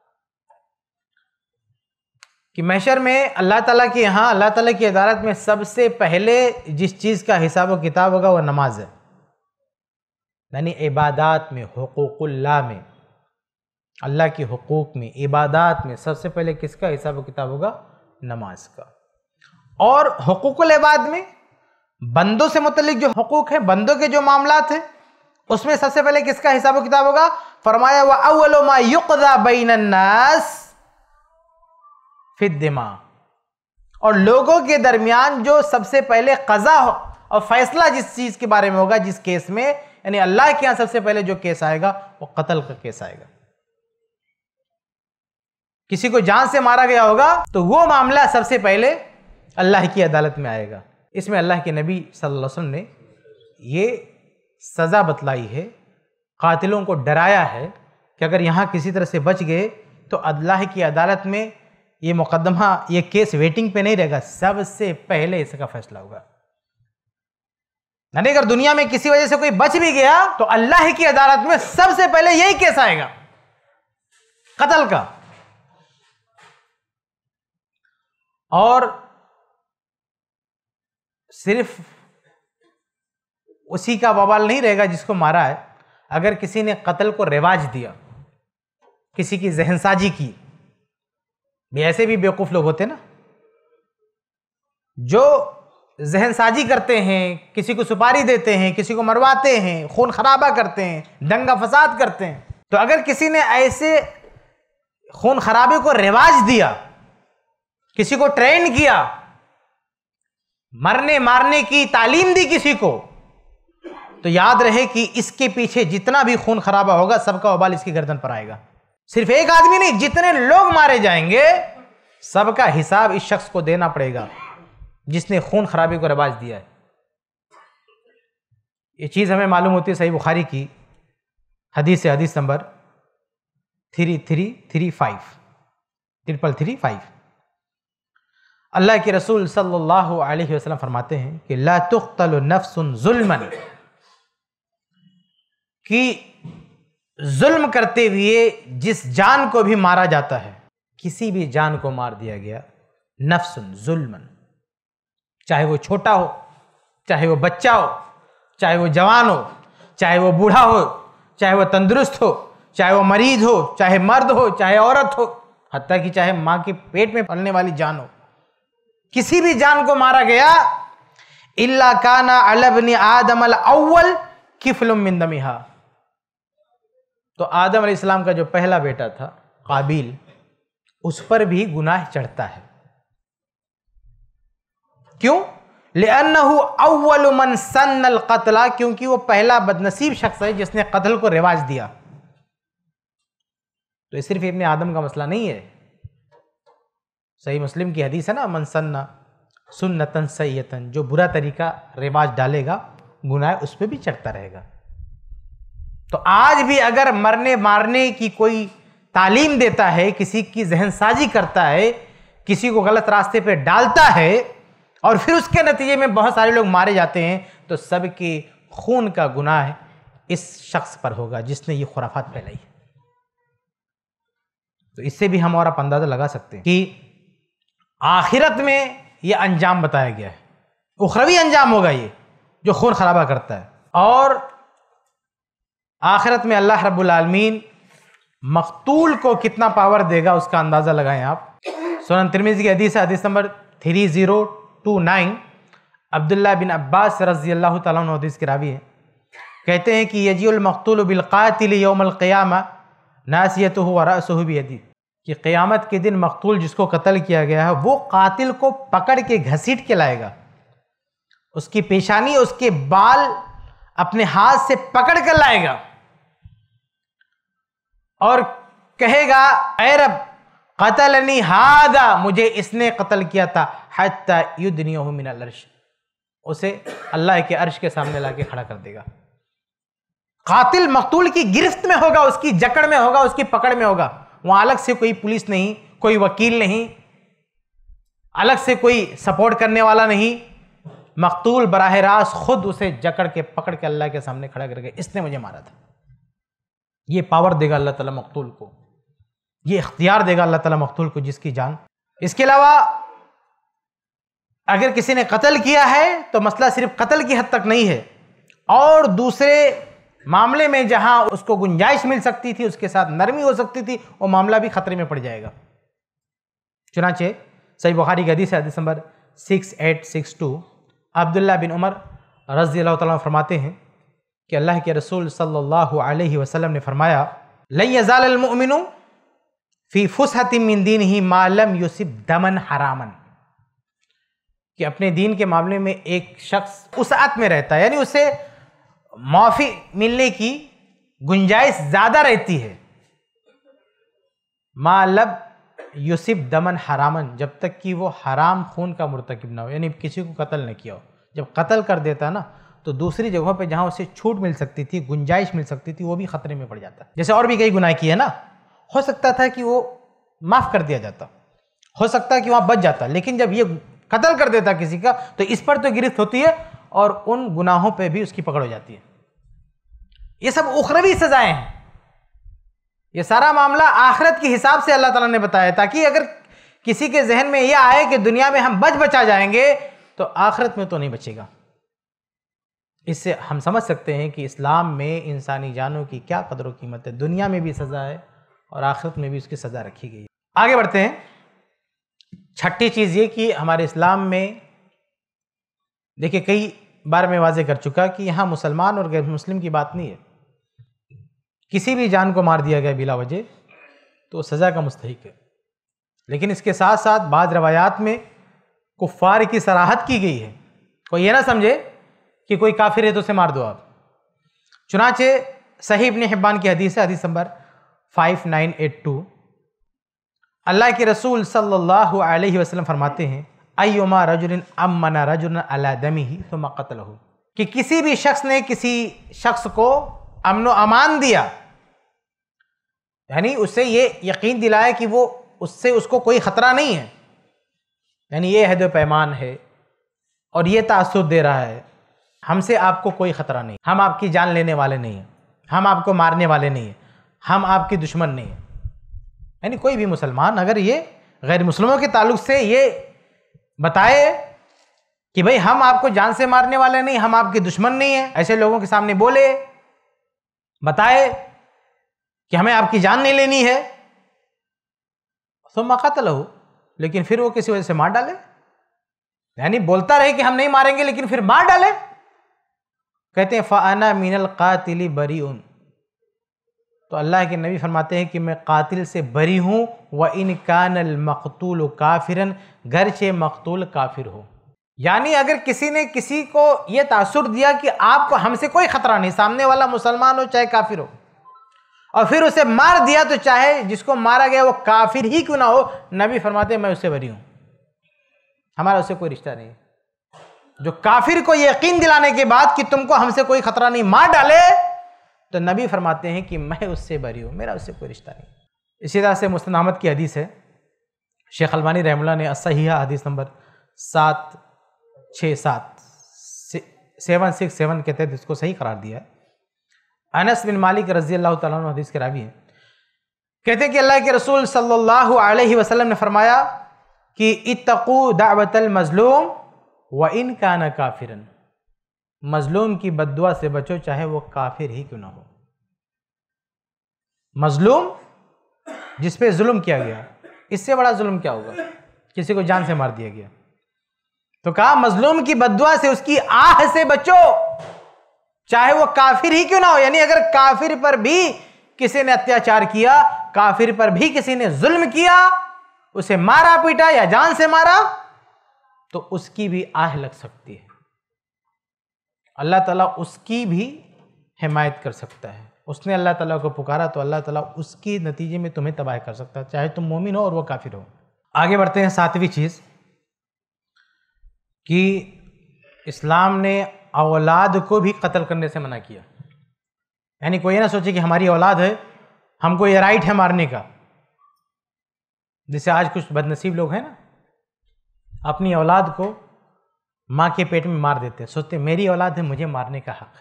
[SPEAKER 1] کہ محشر میں اللہ تعالیٰ کے یہاں، اللہ تعالیٰ کی عدالت میں سب سے پہلے جس چیز کا حساب و کتاب ہوگا وہ نماز ہے۔ یعنی عبادات میں، حقوق اللہ میں، اللہ کے حقوق میں، عبادات میں سب سے پہلے کس کا حساب و کتاب ہوگا؟ نماز کا۔ اور حقوق العباد میں بندوں سے متعلق جو حقوق ہیں، بندوں کے جو معاملات ہیں، اس میں سب سے پہلے کس کا حساب و کتاب ہوگا؟ فرمایا وَأَوَّلُ مَا يُقْضَى بَيْنَ النَّاسِ فِي الدِّمَاءِ، اور لوگوں کے درمیان جو سب سے پہلے قضا اور فیصلہ جس چیز کے بارے میں ہوگا، جس کیس میں، یعنی اللہ کے یہاں سب سے پہلے جو کیس آئے گا وہ قتل کا کیس آئے گا۔ کسی کو جان سے مارا گیا ہوگا تو وہ معاملہ سب سے پہلے اللہ کی عدالت میں آئے گا۔ اس میں اللہ کے نبی صلی اللہ علیہ وسلم نے یہ سزا بتلائی ہے، قاتلوں کو ڈرایا ہے کہ اگر یہاں کسی طرح سے بچ گئے تو اللہ کی عدالت میں یہ مقدمہ، یہ کیس ویٹنگ پہ نہیں رہے گا، سب سے پہلے اس کا فیصلہ ہوگا۔ یعنی اگر دنیا میں کسی وجہ سے کوئی بچ بھی گیا تو اللہ کی عدالت میں سب سے پہلے یہی کیس آئے گا، قتل کا۔ اور صرف اسی کا بوال نہیں رہے گا جس کو مارا ہے، اگر کسی نے قتل کو رواج دیا، کسی کی ذہن سازی کی، بھی ایسے بھی بیوقوف لوگ ہوتے نا جو ذہن سازی کرتے ہیں، کسی کو سپاری دیتے ہیں، کسی کو مرواتے ہیں، خون خرابہ کرتے ہیں، دنگا فساد کرتے ہیں۔ تو اگر کسی نے ایسے خون خرابے کو رواج دیا، کسی کو ٹرین کیا، مرنے مارنے کی تعلیم دی کسی کو، تو یاد رہے کہ اس کے پیچھے جتنا بھی خون خرابہ ہوگا سب کا وبال اس کی گردن پر آئے گا۔ صرف ایک آدمی نہیں، جتنے لوگ مارے جائیں گے سب کا حساب اس شخص کو دینا پڑے گا جس نے خون خرابے کو رواج دیا ہے۔ یہ چیز ہمیں معلوم ہوتی ہے صحیح بخاری کی حدیث سے، حدیث نمبر 3335 اللہ کے رسول صلی اللہ علیہ وسلم فرماتے ہیں کہ لا تقتل نفس ظلما، کہ ظلم کرتے ہوئے جس جان کو بھی مارا جاتا ہے، کسی بھی جان کو مار دیا گیا، نفس ظلما، چاہے وہ چھوٹا ہو، چاہے وہ بچہ ہو، چاہے وہ جوان ہو، چاہے وہ بوڑھا ہو، چاہے وہ تندرست ہو، چاہے وہ مریض ہو، چاہے مرد ہو، چاہے عورت ہو، حتیٰ کہ چاہے ماں کے پیٹ میں پلنے والی جان ہو، کسی بھی جان کو مارا گیا، الا کان علی ابن آدم الاول کفل من دمہا، تو آدم علیہ السلام کا جو پہلا بیٹا تھا قابیل، اس پر بھی گناہ چڑھتا ہے۔ کیوں؟ لِأَنَّهُ أَوَّلُ مَنْ سَنَّ الْقَتْلَ، کیونکہ وہ پہلا بدنصیب شخص ہے جس نے قتل کو رواج دیا۔ تو یہ صرف ابن آدم کا مسئلہ نہیں ہے، صحیح مسلم کی حدیث ہے نا، من سن سنتن سیئتن، جو برا طریقہ رواج ڈالے گا گناہ اس پہ بھی چڑھتا رہے گا۔ تو آج بھی اگر مرنے مارنے کی کوئی تعلیم دیتا ہے، کسی کی ذہن سازی کرتا ہے، کسی کو غلط راستے پہ ڈالتا ہے اور پھر اس کے نتیجے میں بہت سارے لوگ مارے جاتے ہیں، تو سب کے خون کا گناہ اس شخص پر ہوگا جس نے یہ خرافات پھیلائی۔ تو اس سے بھی ہم اور آپ اندازہ لگا سکتے ہیں کہ آخرت میں یہ انجام بتایا گیا ہے، اخروی انجام ہوگا یہ جو خون خرابہ کرتا ہے. اور آخرت میں اللہ رب العالمین مقتول کو کتنا پاور دے گا اس کا اندازہ لگائیں آپ. سنن ترمذی کی حدیث ہے، حدیث نمبر 3029. عبداللہ بن عباس رضی اللہ تعالیٰ عنہ حدیث کے راوی ہیں، کہتے ہیں کہ یجیء المقتول بالقاتل یوم القیامہ ناسیتہ ورأسہ بیدیہ، کہ قیامت کے دن مقتول جس کو قتل کیا گیا ہے وہ قاتل کو پکڑ کے گھسیٹ کے لائے گا، اس کی پیشانی اس کے بال اپنے ہاتھ سے پکڑ کر لائے گا اور کہے گا اے رب قتلنی ھذا، مجھے اس نے قتل کیا تھا، حتی یدنیہ من العرش، اسے اللہ کے عرش کے سامنے لا کے کھڑا کر دے گا. قاتل مقتول کی گرفت میں ہوگا، اس کی جکڑ میں ہوگا، اس کی پکڑ میں ہوگا. وہاں الگ سے کوئی پولیس نہیں، کوئی وکیل نہیں، الگ سے کوئی سپورٹ کرنے والا نہیں. مقتول براہ راست خود اسے جکڑ کے پکڑ کے اللہ کے سامنے کھڑا کر کے اس نے مجھے مارا تھا. یہ پاور دے گا اللہ تعالیٰ مقتول کو، یہ اختیار دے گا اللہ تعالیٰ مقتول کو جس کی جان. اس کے علاوہ اگر کسی نے قتل کیا ہے تو مسئلہ صرف قتل کی حد تک نہیں ہے، اور دوسرے معاملے میں جہاں اس کو گنجائش مل سکتی تھی، اس کے ساتھ نرمی ہو سکتی تھی، وہ معاملہ بھی خطرے میں پڑ جائے گا. چنانچہ صحیح بخاری کی حدیث ہے، حدیث نمبر 6862. عبداللہ بن عمر رضی اللہ تعالیٰ عنہ فرماتے ہیں کہ اللہ کے رسول صلی اللہ علیہ وسلم نے فرمایا لن یزال المؤمن فی فسحۃ من دینہ ما لم یصب دما حراما، کہ اپنے دین کے معاملے میں ایک شخص وسعت میں رہتا ہے، یعنی اسے معافی ملنے کی گنجائش زیادہ رہتی ہے، ما لم یصب دما حراما، جب تک کہ وہ حرام خون کا مرتکب نہ ہو، یعنی کسی کو قتل نہ کیا ہو. جب قتل کر دیتا نا تو دوسری جگہوں پہ جہاں اسے چھوٹ مل سکتی تھی، گنجائش مل سکتی تھی، وہ بھی خطرے میں پڑ جاتا ہے. جیسے اور بھی کئی گناہ کیے نا، ہو سکتا تھا کہ وہ معاف کر دیا جاتا، ہو سکتا ہے کہ وہاں بچ جاتا، لیکن جب یہ قتل کر دیتا کسی کا تو اس پر تو گرفت ہوتی ہے اور ان گناہوں پہ بھی اس کی پکڑ ہو جاتی ہے. یہ سب اخروی سزائیں ہیں. یہ سارا معاملہ آخرت کے حساب سے اللہ تعالیٰ نے بتایا تاکہ اگر کسی کے ذہن میں یہ آئے کہ دنیا میں ہم بچا جائیں گے تو آخرت میں تو نہیں بچے گا. اس سے ہم سمجھ سکتے ہیں کہ اسلام میں انسانی جانوں کی کیا قدر و قیمت ہے. دنیا میں بھی سزا ہے اور آخرت میں بھی اس کی سزا رکھی گئی ہے. آگے بڑھتے ہیں. چھٹی چیز یہ کہ ہمارے اسلام میں دیکھیں کئی بار میں واضح کر چکا کہ یہاں مسلمان اور غیر مسلم کی بات نہیں ہے. کسی بھی جان کو مار دیا گیا بلا وجہ تو سزا کا مستحق ہے، لیکن اس کے ساتھ ساتھ بعض روایات میں کفار کی صراحت کی گئی ہے. کوئی یہ نہ سمجھے کہ کوئی کافر ہے تو اسے مار دو آپ. چنانچہ صحیح ابن حبان کی حدیث ہے، حدیث نمبر 5982. اللہ کے رسول صلی اللہ علیہ وسلم فرماتے ہیں ایما رجل امن رجلا علی دمہ ثم قتلہ، کہ کسی بھی شخص نے کسی شخص کو امن و امان دیا، یعنی اسے یہ یقین دلایا کہ وہ اس سے اس کو کوئی خطرہ نہیں ہے، یعنی یہ عہد و پیمان ہے اور یہ تاثر دے رہا ہے ہم سے آپ کو کوئی خطرہ نہیں، ہم آپ کی جان لینے والے نہیں ہیں، ہم آپ کو مارنے والے نہیں ہیں، ہم آپ کی دشمن نہیں ہیں. یعنی کوئی بھی مسلمان اگر یہ غیر مسلموں کے تعلق سے یہ بتائے کہ بھئی ہم آپ کو جان سے مارنے والے نہیں، ہم آپ کے دشمن نہیں ہیں، ایسے لوگوں کے سامنے بولے بتائے کہ ہمیں آپ کی جان نہیں لینی ہے، ثم قتلہ، لیکن پھر وہ کسی وجہ سے مار ڈالے، یعنی بولتا رہے کہ ہم نہیں ماریں گے لیکن پھر مار ڈالے. کہتے ہیں فَأَنَا مِنَ الْقَاتِلِ بَرِيٌ، تو اللہ کے نبی فرماتے ہیں کہ میں قاتل سے بری ہوں. وَإِنْ كَانَ الْمَقْتُولُ كَافِرًا، گرچہ مقتول کافر ہو. یعنی اگر کسی نے کسی کو یہ تاثر دیا کہ آپ کو ہم سے کوئی خطرہ نہیں، سامنے والا مسلمان ہو چاہے کافر ہو، اور پھر اسے مار دیا تو چاہے جس کو مارا گیا وہ کافر ہی کیوں نہ ہو، نبی فرماتے ہیں میں اس سے بری ہوں، ہمارا اس سے کوئی رشتہ نہیں. جو کافر کو یقین دلانے کے بعد کہ تم کو ہم سے کوئی خطرہ نہیں مار ڈالے تو نبی فرماتے ہیں کہ میں اس سے بری ہوں، میرا اس سے کوئی رشتہ نہیں. اسی طرح سے مسند احمد کی حدیث ہے، شیخ البانی رحمہ اللہ نے الصحیحہ حدیث نمبر 767 کے تحت اس کو صحیح قرار دیا ہے. انس بن مالک رضی اللہ تعالیٰ عنہ حدیث کے راوی ہیں، کہتے ہیں کہ اللہ کے رسول صلی اللہ علیہ وسلم نے فرمایا کہ اتقوا دعوت المظلوم وان کان کافرا، مظلوم کی بد دعا سے بچو چاہے وہ کافر ہی کیوں نہ ہو۔ مظلوم جس پہ ظلم کیا گیا، اس سے بڑا ظلم کیا ہوگا؟ کسی کو جان سے مار دیا گیا، تو کہا مظلوم کی بد دعا سے، اس کی آہ سے بچو چاہے وہ کافر ہی کیوں نہ ہو۔ یعنی اگر کافر پر بھی کسی نے اتیاچار کیا، کافر پر بھی کسی نے ظلم کیا، اسے مارا پیٹا یا جان سے مارا، تو اس کی بھی آہ لگ سکتی ہے۔ اللہ تعالیٰ اس کی بھی حمایت کر سکتا ہے۔ اس نے اللہ تعالیٰ کو پکارا تو اللہ تعالیٰ اس کی نتیجے میں تمہیں تباہ کر سکتا ہے، چاہے تم مومن ہو اور وہ کافر ہو۔ آگے بڑھتے ہیں، ساتویں چیز کہ اسلام نے اولاد کو بھی قتل کرنے سے منع کیا۔ یعنی کوئی نہ سوچے کہ ہماری اولاد ہے، ہم کو یہ رائٹ ہے مارنے کا۔ جیسے آج کچھ بدنصیب لوگ ہیں نا، اپنی اولاد کو ماں کے پیٹ میں مار دیتے، سوچتے میری اولاد ہے، مجھے مارنے کا حق ہے۔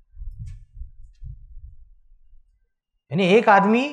[SPEAKER 1] یعنی ایک آدمی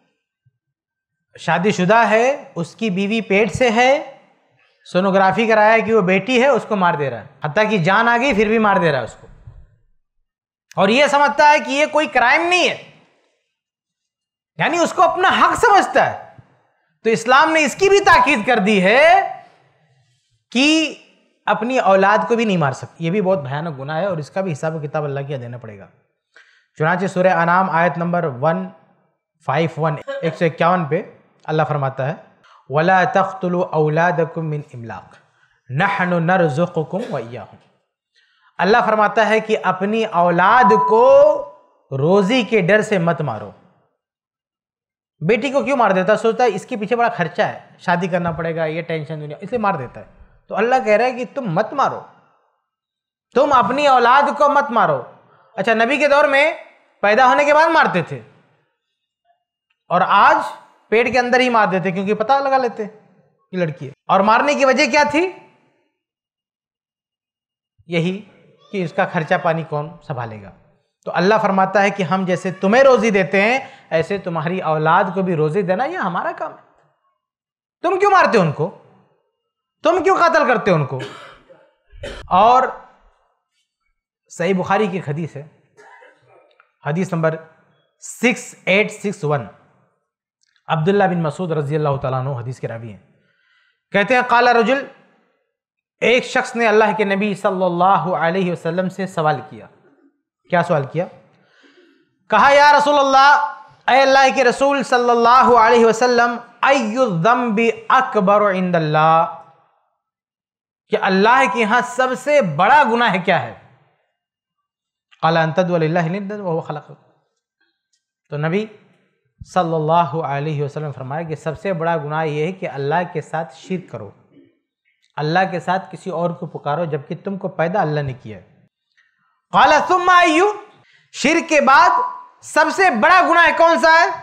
[SPEAKER 1] شادی شدہ ہے، اس کی بیوی پیٹ سے ہے، سونوگرافی کرایا ہے کہ وہ بیٹی ہے، اس کو مار دے رہا ہے، حتیٰ کہ جان آ گئی پھر بھی مار دے رہا ہے اس کو، اور یہ سمجھتا ہے کہ یہ کوئی کرائم نہیں ہے، یعنی اس کو اپنا حق سمجھتا ہے۔ تو اسلام نے اس کی بھی تاکید کر دی ہے کہ اپنی اولاد کو بھی نہیں مار سکتی۔ یہ بھی بہت بھیانک گناہ ہے اور اس کا بھی حساب و کتاب اللہ کیا دینا پڑے گا۔ چنانچہ سورہ انعام آیت نمبر 151 151 پہ اللہ فرماتا ہے وَلَا تَقْتُلُوا أَوْلَادَكُم مِّنْ إِمْلَاقٍ نَحْنُ نَرْزُقُكُمْ وَإِيَّاهُمْ۔ اللہ فرماتا ہے کہ اپنی اولاد کو روزی کے ڈر سے مت مارو۔ بیٹی کو کیوں مار دیتا ہے؟ سوچتا ہے اس کے پیچھے بڑا خرچہ ہے، شادی کرنا پڑے گا، یہ ٹینشن دنیا، اس لیے مار دیتا ہے۔ تو اللہ کہہ رہا ہے کہ تم مت مارو، تم اپنی اولاد کو مت مارو۔ اچھا، نبی کے دور میں پیدا ہونے کے بعد مارتے تھے، اور آج پیٹ کے اندر ہی مار دیتے کیونکہ پتہ لگا لیتے کہ لڑکی ہے۔ اور مارنے کی وجہ کیا تھی؟ یہی کہ اس کا خرچہ پانی کون سنبھالے گا۔ تو اللہ فرماتا ہے کہ ہم جیسے تمہیں روزی دیتے ہیں ایسے تمہاری اولاد کو بھی روزی دینا یہ ہمارا کام ہے۔ تم کیوں مارتے ہو ان کو؟ تم کیوں قتل کرتے ہو ان کو؟ اور صحیح بخاری کی حدیث ہے، حدیث نمبر 6861، عبداللہ بن مسعود رضی اللہ تعالیٰ عنہ حدیث کے راوی ہیں، کہتے ہیں قال رجل، ایک شخص نے اللہ کے نبی صلی اللہ علیہ وسلم سے سوال کیا۔ کیا سوال کیا؟ کہا یا رسول اللہ، اے اللہ کے رسول صلی اللہ علیہ وسلم، ای الذنب اکبر عند اللہ، کہ اللہ کے ہاں سب سے بڑا گناہ کیا ہے؟ قال ان تدعو للہ ندا وهو خلقک۔ تو نبی صلی اللہ علیہ وسلم فرمایا کہ سب سے بڑا گناہ یہ ہے کہ اللہ کے ساتھ شرک کرو، اللہ کے ساتھ کسی اور کو پکارو جبکہ تم کو پیدا اللہ نے کیا ہے۔ قال ثم ایو، شرک کے بعد سب سے بڑا گناہ کون سا ہے؟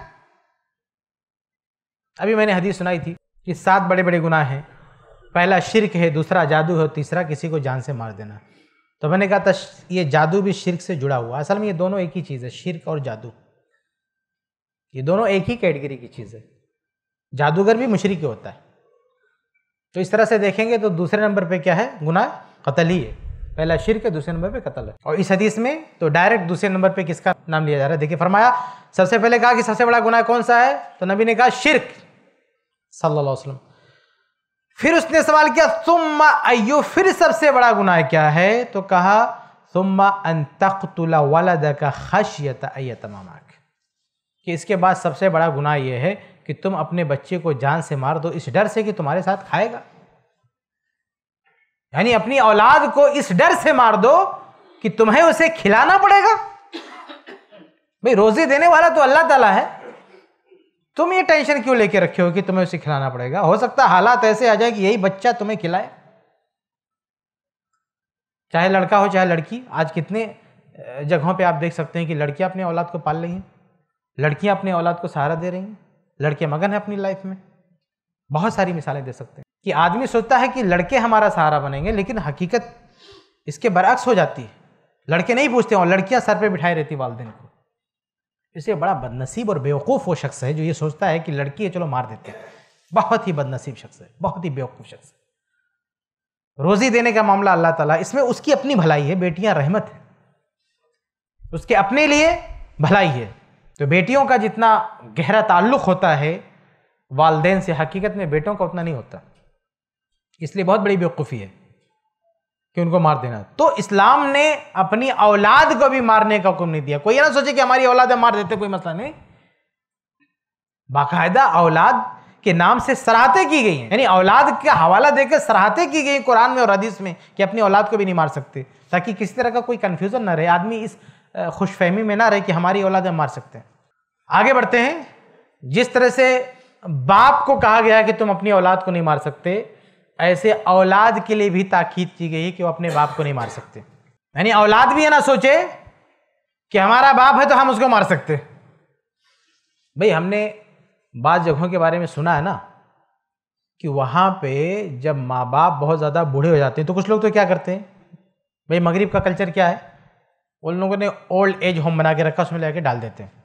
[SPEAKER 1] ابھی میں نے حدیث سنائی تھی کہ 7 بڑے بڑے گناہ ہیں، پہلا شرک ہے، دوسرا جادو ہے، تیسرا کسی کو جان سے مار دینا۔ تو میں نے کہا تھا یہ جادو بھی شرک سے جڑا ہوا، اصل میں یہ دونوں ایک ہی چیز ہے، شرک اور جادو، یہ دونوں ایک ہی کیٹیگری کی چیز ہے۔ جادوگر بھی مشرک ہوتا ہے۔ تو اس طرح سے دیکھیں گے تو دوسرے نمبر پہ کیا ہے؟ گناہ قتل ہی ہے، پہلا شرک ہے، دوسرے نمبر پہ قتل ہے۔ اور اس حدیث میں تو ڈائریکٹ دوسرے نمبر پہ کس کا نام لیا جا رہا ہے؟ دیکھیں فرمایا، سب سے پہلے کہا کہ سب سے بڑا گناہ کون سا ہے؟ تو نبی نے کہا شرک صلی اللہ علیہ وسلم۔ پھر اس نے سوال کیا ثم ایو، پھر سب سے بڑا گناہ کیا ہے؟ تو کہا ثم ان تقتل ولدک خشیۃ ان یتمامک، کہ اس کے بعد سب سے بڑا گناہ یہ ہے کہ تم اپنے بچے کو جان سے مار دو اس ڈر سے کہ تمہارے ساتھ کھائے گا۔ یعنی اپنی اولاد کو اس ڈر سے مار دو کہ تمہیں اسے کھلانا پڑے گا۔ بھئی روزی دینے والا تو اللہ تعالیٰ ہے، تم یہ ٹینشن کیوں لے کے رکھے ہو کہ تمہیں اسے کھلانا پڑے گا؟ ہو سکتا ہے حالات ایسے آ جائے کہ یہی بچہ تمہیں کھلائے، چاہے لڑکا ہو چاہے لڑکی۔ آج کتنے جگہوں پہ آپ دیکھ سکتے ہیں کہ لڑکیاں اپنے اولاد کو پال رہی ہیں، لڑکیاں اپنے اولاد کو سہارا دے رہی ہیں، لڑکے مگن ہیں اپنی لائف میں۔ بہت ساری مثالیں دے سکتے ہیں کہ آدمی سوچتا ہے کہ لڑکے ہمارا سہارا بنیں گے، لیکن حقیقت اس کے برعکس ہو جاتی ہے۔ لڑکے نہیں پوچھتے اور لڑکیاں سر پہ بٹھائے رہتی والدین کو۔ اس لیے بڑا بدنصیب اور بیوقوف وہ شخص ہے جو یہ سوچتا ہے کہ لڑکی ہے چلو مار دیتے ہیں. بہت ہی بدنصیب شخص ہے, بہت ہی بیوقوف شخص ہے. روزی دینے کا معاملہ اللہ تعالیٰ, اس میں اس کی اپنی بھلائی ہے, بیٹیاں رحمت ہے, اس کے اپنے لیے بھلائی ہے. تو بیٹیوں کا جتنا گہرا تعلق ہوتا ہے والدین سے, حقیقت میں بیٹوں کا اتنا نہیں ہوتا. اس لیے بہت بڑی بیوقوفی ہے کہ ان کو مار دینا. تو اسلام نے اپنی اولاد کو بھی مارنے کا حکم نہیں دیا. کوئی یہ نہ سوچے کہ ہماری اولاد مار دیتے, کوئی مسئلہ نہیں. باقاعدہ اولاد کے نام سے صراحتیں کی گئی ہیں, یعنی اولاد کا حوالہ دے کے صراحتیں کی گئی قرآن میں اور حدیث میں کہ اپنی اولاد کو بھی نہیں مار سکتے, تاکہ کسی طرح کا کوئی کنفیوژن نہ رہے, آدمی اس خوش فہمی میں نہ رہے کہ ہماری اولاد ہم مار سکتے ہیں. آگے بڑھتے ہیں. جس طرح سے باپ کو کہا گیا کہ تم اپنی اولاد کو نہیں مار سکتے, ایسے اولاد کے لیے بھی تاکید کی گئی کہ وہ اپنے باپ کو نہیں مار سکتے. یعنی اولاد بھی یہ نہ سوچے کہ ہمارا باپ ہے تو ہم اس کو مار سکتے. بھئی ہم نے بعض جگہوں کے بارے میں سنا ہے نا کہ وہاں پہ جب ماں باپ بہت زیادہ بوڑھے ہو جاتے ہیں تو کچھ لوگ تو کیا کرتے ہیں, بھئی مغرب کا کلچر کیا ہے, ان لوگوں نے اولڈ ایج ہوم بنا کے رکھا, اس میں لے کے ڈال دیتے ہیں.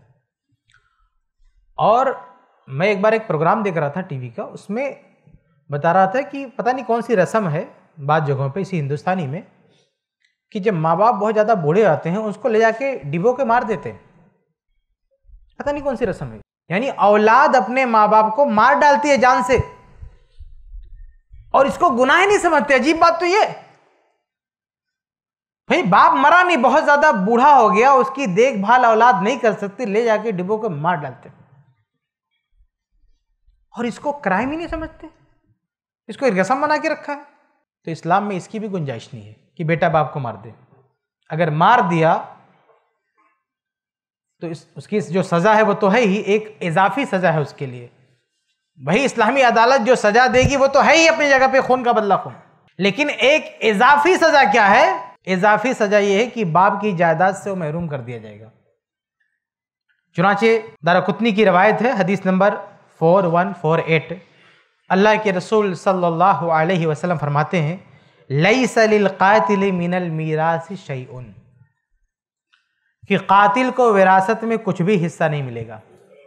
[SPEAKER 1] اور میں ایک بار ایک پروگرام دیکھ رہا تھا ٹی وی کا, اس میں بتا رہا تھا کہ پتہ نہیں کون سی رسم ہے بعض جگہوں پہ اسی ہندوستانی میں, کہ جب ماں باپ بہت زیادہ بوڑھے آتے ہیں اس کو لے جا کے ڈبو کے مار دیتے ہیں. پتہ نہیں کون سی رسم ہے. یعنی اولاد اپنے ماں باپ کو مار ڈالتی ہے جان سے, اور اس کو گناہ ہی نہیں سمجھتے. عجیب بات تو یہ, بھئی باپ مرا نہیں, بہت زیادہ بوڑھا ہو گیا, اس کی دیکھ بھال اولاد نہیں کر سکتی, لے جا کے ڈبو کو مار ڈالتے, اور اس کو کرائم ہی نہیں سمجھتے, اس کو ایک رسم بنا کے رکھا ہے. تو اسلام میں اس کی بھی گنجائش نہیں ہے کہ بیٹا باپ کو مار دے. اگر مار دیا تو اس کی جو سزا ہے وہ تو ہے ہی, ایک اضافی سزا ہے اس کے لیے. وہی اسلامی عدالت جو سزا دے گی وہ تو ہے ہی اپنی جگہ پہ, خون کا بدلہ خون. لیکن ایک اضافی سزا کیا ہے؟ اضافی سزا یہ ہے کہ باپ کی جائیداد سے وہ محروم کر دیا جائے گا. چنانچہ دارقطنی کی روایت ہے, حدیث نمبر 4148, اللہ کے رسول صلی اللہ علیہ وسلم فرماتے ہیں, لیس للقاتل من المیراث شیء, کہ قاتل کو وراثت میں کچھ بھی حصہ نہیں ملے گا.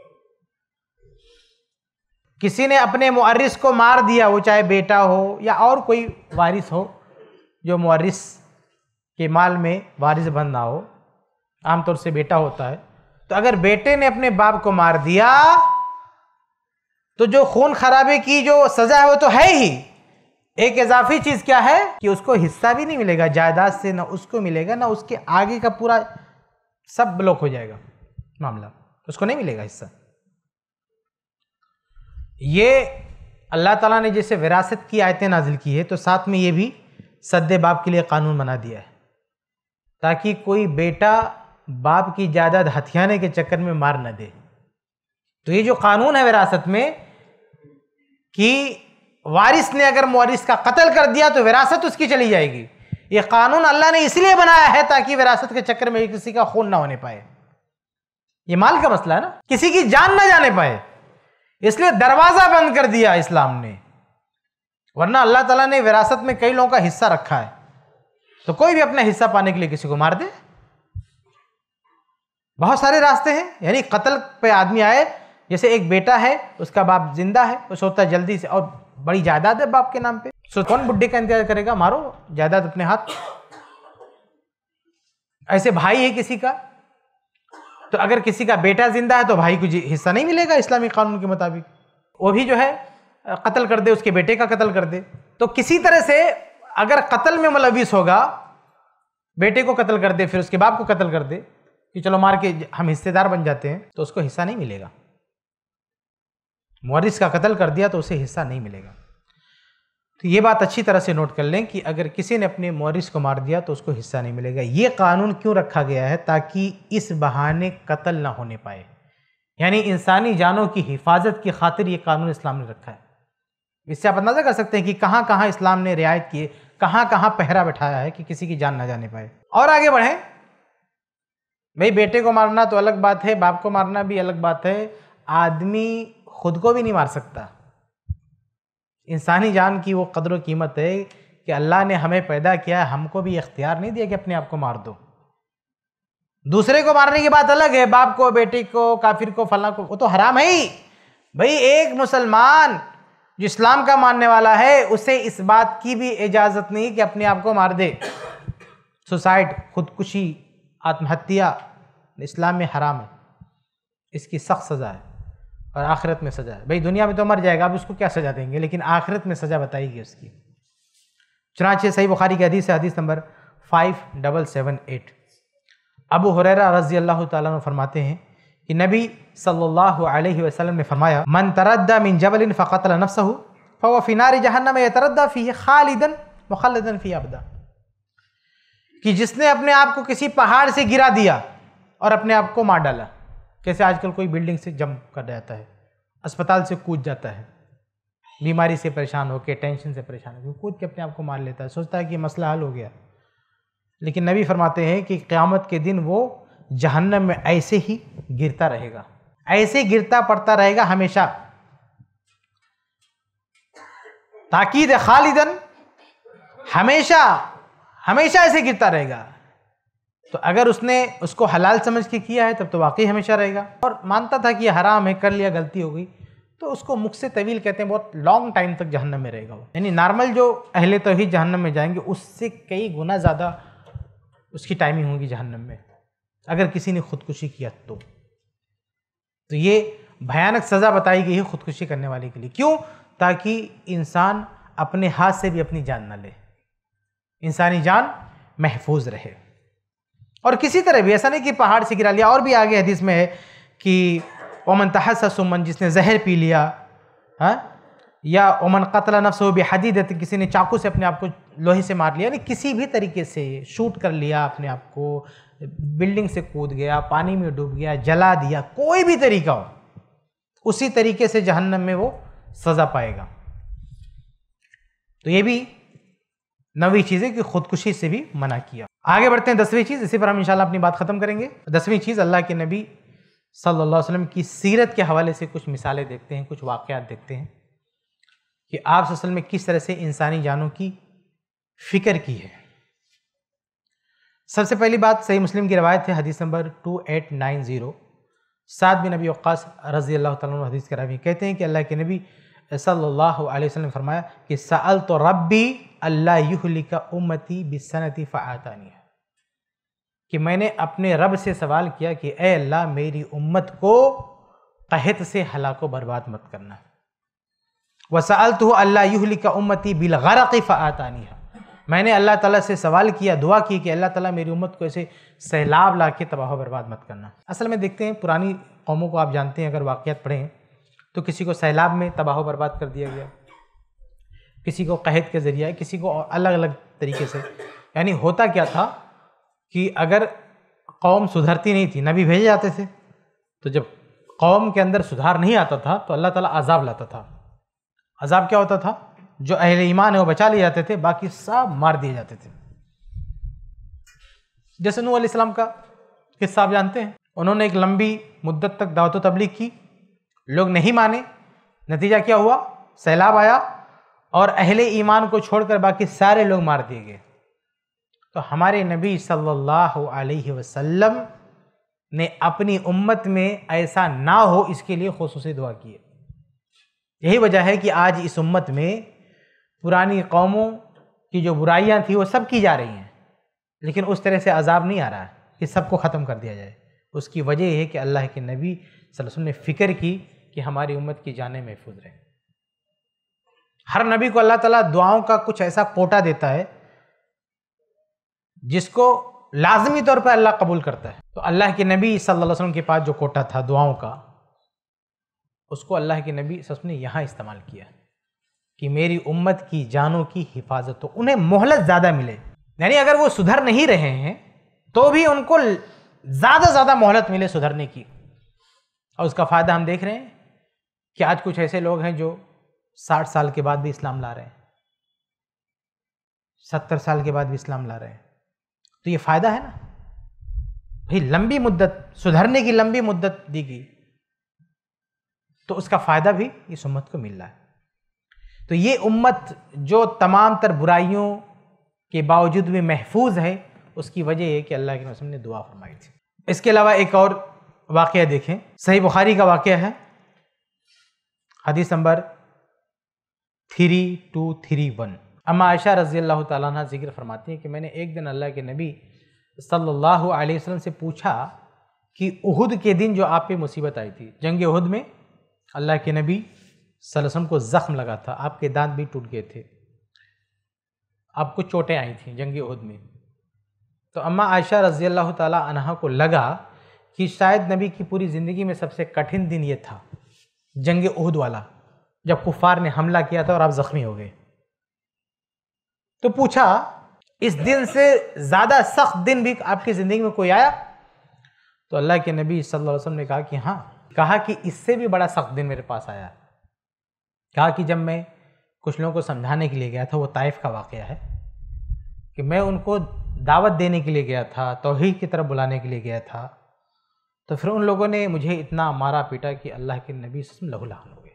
[SPEAKER 1] کسی نے اپنے مورث کو مار دیا, وہ چاہے بیٹا ہو یا اور کوئی وارث ہو جو مورث کے مال میں وارث بن نہ ہو, عام طور سے بیٹا ہوتا ہے, تو اگر بیٹے نے اپنے باپ کو مار دیا تو جو خون خرابے کی جو سزا ہے وہ تو ہے ہی. ایک اضافی چیز کیا ہے کہ اس کو حصہ بھی نہیں ملے گا جائیداد سے, نہ اس کو ملے گا, نہ اس کے آگے کا پورا سب بلوک ہو جائے گا معاملہ, اس کو نہیں ملے گا حصہ. یہ اللہ تعالیٰ نے جیسے وراثت کی آیتیں نازل کی ہے, تو ساتھ میں یہ بھی سد باپ کے لیے قانون بنا دیا ہے, تاکہ کوئی بیٹا باپ کی جائیداد ہتھیانے کے چکر میں مار نہ دے. تو یہ جو قانون ہے وراثت میں کہ وارث نے اگر مورث کا قتل کر دیا تو وراثت اس کی چلی جائے گی, یہ قانون اللہ نے اس لیے بنایا ہے تاکہ وراثت کے چکر میں کسی کا خون نہ ہونے پائے. یہ مال کا مسئلہ ہے نا, کسی کی جان نہ جانے پائے, اس لیے دروازہ بند کر دیا اسلام نے. ورنہ اللہ تعالیٰ نے وراثت میں کئی لوگوں کا حصہ رکھا ہے, تو کوئی بھی اپنا حصہ پانے کے لیے کسی کو مار دے. بہت سارے راستے ہیں, یعنی قتل پہ آدمی آئے, جیسے ایک بیٹا ہے, اس کا باپ زندہ ہے, وہ سوچتا ہے جلدی سے, اور بڑی جائیداد ہے باپ کے نام پہ, سو کون بڈھے کا انتظار کرے گا, مارو جائیداد اپنے ہاتھ. ایسے بھائی ہے کسی کا, تو اگر کسی کا بیٹا زندہ ہے تو بھائی کو حصہ نہیں ملے گا اسلامی قانون کے مطابق, وہ بھی جو ہے قتل کر دے, اس کے بیٹے کا قتل کر دے. تو کسی طرح سے اگر قتل میں ملوث ہوگا, بیٹے کو قتل کر دے, پھر اس کے باپ کو قتل کر دے کہ چلو مار کے ہم حصے دار بن جاتے ہیں, تو اس کو حصہ نہیں ملے گا. مورث کا قتل کر دیا تو اسے حصہ نہیں ملے گا. تو یہ بات اچھی طرح سے نوٹ کر لیں کہ اگر کسی نے اپنے مورث کو مار دیا تو اس کو حصہ نہیں ملے گا. یہ قانون کیوں رکھا گیا ہے؟ تاکہ اس بہانے قتل نہ ہونے پائے, یعنی انسانی جانوں کی حفاظت کی خاطر یہ قانون اسلام نے رکھا ہے. اس سے آپ اندازہ کر سکتے ہیں کہ کہاں کہاں اسلام نے رعایت کی ہے, کہاں کہاں پہرا بٹھایا ہے کہ کسی کی جان نہ جانے پائے. اور آگے بڑھیں. بھئی بیٹے کو مارنا تو الگ بات ہے, باپ کو مارنا بھی الگ بات ہے. آدمی خود کو بھی نہیں مار سکتا. انسانی جان کی وہ قدر و قیمت ہے کہ اللہ نے ہمیں پیدا کیا ہے, ہم کو بھی اختیار نہیں دیا کہ اپنے آپ کو مار دو. دوسرے کو مارنے کی بات الگ ہے، باپ کو، بیٹی کو، کافر کو، فلاں کو، وہ تو حرام ہے ہی بھائی۔ ایک مسلمان جو اسلام کا ماننے والا ہے اسے اس بات کی بھی اجازت نہیں کہ اپنے آپ کو مار دے۔ سوسائڈ، خودکشی، آتم ہتیا اسلام میں حرام ہے، اس کی سخت سزا ہے اور آخرت میں سزا ہے۔ بھائی دنیا میں تو مر جائے گا، اب اس کو کیا سزا دیں گے، لیکن آخرت میں سزا بتائی گی اس کی۔ چنانچہ صحیح بخاری کی حدیث ہے، حدیث نمبر 5778۔ ابو ہریرہ رضی اللہ تعالیٰ عنہ فرماتے ہیں کہ نبی صلی اللہ علیہ وسلم نے فرمایا، من تردى من جبل فقتل نفسه فهو في نار جہنم يتردى فيه خالدا مخلدا فيه ابدا، کہ جس نے اپنے آپ کو کسی پہاڑ سے گرا دیا اور اپنے آپ کو مار ڈالا، کیسے آج کل کوئی بلڈنگ سے جمپ کر جاتا ہے، اسپتال سے کود جاتا ہے، بیماری سے پریشان ہو کے، ٹینشن سے پریشان ہو کے کود کے اپنے آپ کو مار لیتا ہے، سوچتا ہے کہ مسئلہ حل ہو گیا، لیکن نبی فرماتے ہیں کہ قیامت کے دن وہ جہنم میں ایسے ہی گرتا رہے گا، ایسے گرتا پڑتا رہے گا ہمیشہ۔ تاکید خالدن، ہمیشہ ہمیشہ ایسے گرتا رہے گا۔ تو اگر اس نے اس کو حلال سمجھ کے کیا ہے تب تو واقعی ہمیشہ رہے گا، اور مانتا تھا کہ یہ حرام ہے، کر لیا، غلطی ہو گئی، تو اس کو مکث طویل کہتے ہیں، بہت لانگ ٹائم تک جہنم میں رہے گا وہ۔ یعنی نارمل جو اہل توحید جہنم میں جائیں گے اس سے کئی گنا زیادہ اس کی ٹائمنگ ہوگی جہنم میں، اگر کسی نے خودکشی کیا تو یہ بھیانک سزا بتائی گئی ہے خودکشی کرنے والے کے لیے۔ کیوں؟ تاکہ انسان اپنے ہاتھ سے بھی اپنی جان نہ لے، انسانی جان محفوظ رہے۔ اور کسی طرح بھی ایسا نہیں کہ پہاڑ سے گرا لیا، اور بھی آگے حدیث میں ہے کہ ومن تحسس من، جس نے زہر پی لیا، یا ومن قتل نفسه بحدیدۃ، کسی نے چاقو سے اپنے آپ کو لوہے سے مار لیا، یعنی کسی بھی طریقے سے شوٹ کر لیا اپنے آپ کو، بلڈنگ سے کود گیا، پانی میں ڈوب گیا، جلا دیا، کوئی بھی طریقہ ہو، اسی طریقے سے جہنم میں وہ سزا پائے گا۔ تو یہ بھی 9ویں چیز ہے کہ خودکشی سے بھی منع کیا۔ آگے بڑھتے ہیں 10ویں چیز، اسی پر ہم انشاءاللہ اپنی بات ختم کریں گے۔ 10ویں چیز، اللہ کے نبی صلی اللہ علیہ وسلم کی سیرت کے حوالے سے کچھ مثالیں دیکھتے ہیں، کچھ واقعات دیکھتے ہیں کہ آپ صلی اللہ علیہ وسلم نے کس طرح سے انسانی جانوں کی فکر کی ہے۔ سب سے پہلی بات صحیح مسلم کی روایت ہے، حدیث نمبر 2890۔ سعد بن ابی وقاص رضی اللہ تعالیٰ عنہ حدیث کے راوی کہتے ہیں کہ اللہ کے نبی صلی اللہ علیہ وسلم نے فرمایا کہ سألت ربی اللہ یہلک امتی بالسنۃ فآتانی، کہ میں نے اپنے رب سے سوال کیا کہ اے اللہ میری امت کو قحط سے ہلاک و برباد مت کرنا۔ وَسَأَلْتُهُ أَلَّا يُهْلِكَ أُمَّتِي بِالْغَرَقِ فَآتَانِهَا، میں نے اللہ تعالیٰ سے سوال کیا، دعا کی کہ اللہ تعالیٰ میری امت کو ایسے سیلاب لا کے تباہ و برباد مت کرنا۔ اصل میں دیکھتے ہیں پرانی قوموں کو، آپ جانتے ہیں اگر واقعات پڑھیں تو کسی کو سیلاب میں تباہ و برباد کر دیا گیا، کسی کو قحط کے ذریعہ، کسی کو الگ الگ طریقے سے۔ یعنی ہوتا کیا تھا کہ اگر قوم سدھرتی نہیں تھی، نبی بھیجے جاتے تھے، تو جب قوم کے اندر سدھار نہیں آتا تھا تو اللہ تعالیٰ عذاب لاتا تھا۔ عذاب کیا ہوتا تھا؟ جو اہل ایمان ہے وہ بچا لیے جاتے تھے، باقی سب مار دیے جاتے تھے۔ جیسے نوح علیہ السلام کا قصہ آپ جانتے ہیں، انہوں نے ایک لمبی مدت تک دعوت و تبلیغ کی، لوگ نہیں مانے، نتیجہ کیا ہوا؟ سیلاب آیا اور اہل ایمان کو چھوڑ کر باقی سارے لوگ مار دیے گئے۔ تو ہمارے نبی صلی اللہ علیہ وسلم نے اپنی امت میں ایسا نہ ہو اس کے لیے خصوصی دعا کی ہے۔ یہی وجہ ہے کہ آج اس امت میں پرانی قوموں کی جو برائیاں تھیں وہ سب کی جا رہی ہیں، لیکن اس طرح سے عذاب نہیں آ رہا ہے کہ سب کو ختم کر دیا جائے۔ اس کی وجہ یہ ہے کہ اللہ کے نبی صلی اللہ علیہ وسلم نے فکر کی کہ ہماری امت کی جانیں محفوظ رہیں۔ ہر نبی کو اللہ تعالیٰ دعاؤں کا کچھ ایسا کوٹا دیتا ہے جس کو لازمی طور پر اللہ قبول کرتا ہے۔ تو اللہ کے نبی صلی اللہ علیہ وسلم کے پاس جو کوٹا تھا دعاؤں کا، اس کو اللہ کے نبی صلی اللہ علیہ وسلم نے یہاں استعمال کیا کہ میری امت کی جانوں کی حفاظت ہو، انہیں مہلت زیادہ ملے۔ یعنی اگر وہ سدھر نہیں رہے ہیں تو بھی ان کو زیادہ زیادہ مہلت ملے سدھرنے کی۔ اور اس کا فائدہ ہم دیکھ رہے ہیں کہ آج کچھ ایسے لوگ ہیں جو 60 سال کے بعد بھی اسلام لا رہے ہیں، 70 سال کے بعد بھی اسلام لا رہے ہیں۔ تو یہ فائدہ ہے نا بھئی، لمبی مدت سدھرنے کی لمبی مدت دی گئی تو اس کا فائدہ بھی اس امت کو مل رہا ہے۔ تو یہ امت جو تمام تر برائیوں کے باوجود بھی محفوظ ہے، اس کی وجہ یہ کہ اللہ کے رسول نے دعا فرمائی تھی۔ اس کے علاوہ ایک اور واقعہ دیکھیں، صحیح بخاری کا واقعہ ہے، حدیث نمبر 3231۔ اما عائشہ رضی اللہ تعالیٰ عنہ ذکر فرماتی ہیں کہ میں نے ایک دن اللہ کے نبی صلی اللہ علیہ وسلم سے پوچھا کہ احد کے دن جو آپ پہ مصیبت آئی تھی، جنگ احد میں اللہ کے نبی صلی اللہ علیہ وسلم کو زخم لگا تھا، آپ کے دانت بھی ٹوٹ گئے تھے، آپ کو چوٹیں آئی تھیں جنگ احد میں۔ تو اما عائشہ رضی اللہ تعالیٰ عنہ کو لگا کہ شاید نبی کی پوری زندگی میں سب سے کٹھن دن یہ تھا، جنگ احد والا، جب کفار نے حملہ کیا تھا اور آپ زخمی ہو گئے۔ تو پوچھا اس دن سے زیادہ سخت دن بھی آپ کی زندگی میں کوئی آیا؟ تو اللہ کے نبی صلی اللہ علیہ وسلم نے کہا کہ ہاں، کہا کہ اس سے بھی بڑا سخت دن میرے پاس آیا۔ کہا کہ جب میں کچھ لوگوں کو سمجھانے کے لیے گیا تھا، وہ طائف کا واقعہ ہے، کہ میں ان کو دعوت دینے کے لیے گیا تھا، توحید کی طرف بلانے کے لیے گیا تھا، تو پھر ان لوگوں نے مجھے اتنا مارا پیٹا کہ اللہ کے نبی صلی اللہ علیہ وسلم لہو لہان ہو گئے۔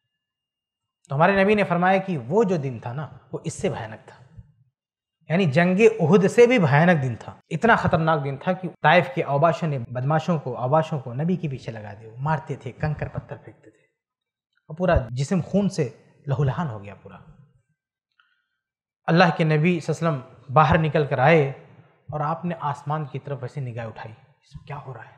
[SPEAKER 1] تو ہمارے نبی نے فرمایا کہ وہ جو دن تھا نا، وہ اس سے بھیانک تھا، یعنی جنگ احد سے بھی بھیانک دن تھا، اتنا خطرناک دن تھا کہ طائف کے اوباشوں نے اوباشوں کو نبی کے پیچھے لگا دیا، مارتے تھے، کنکر پتھر پھینکتے تھے، اور پورا جسم خون سے لہو لہان ہو گیا پورا۔ اللہ کے نبی صلی اللہ علیہ وسلم باہر نکل کر آئے اور آپ نے آسمان کی طرف ایسے نگاہ اٹھائی، اس میں کیا ہو رہا ہے؟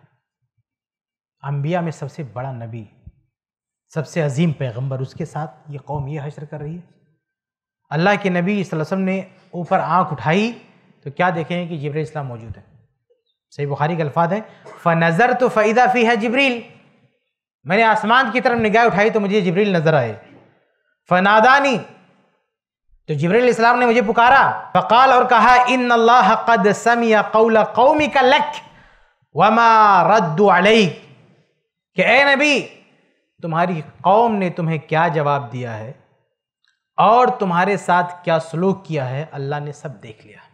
[SPEAKER 1] انبیاء میں سب سے بڑا نبی، سب سے عظیم پیغمبر، اس کے ساتھ یہ قوم یہ حشر کر رہی ہے۔ اللہ کے نبی صلی اللہ علیہ وسلم نے اوپر آنکھ اٹھائی تو کیا دیکھیں کہ جبریل السلام موجود ہے۔ صحیح بخاری کے الفاظ ہیں فَنَظَرْتُ فَإِذَا فِيهَا جبریل، میں نے آسمان کی طرف نگاہ اٹھائی تو مجھے جبریل نظر آئے۔ فَنَادَانِي، تو جبریل علیہ السلام نے مجھے پکارا، فقال، اور کہا، ان اللہ قد سمع قول قومک لک وما ردوا علیک، کہ اے نبی تمہاری قوم نے تمہیں کیا جواب دیا ہے اور تمہارے ساتھ کیا سلوک کیا ہے، اللہ نے سب دیکھ لیا۔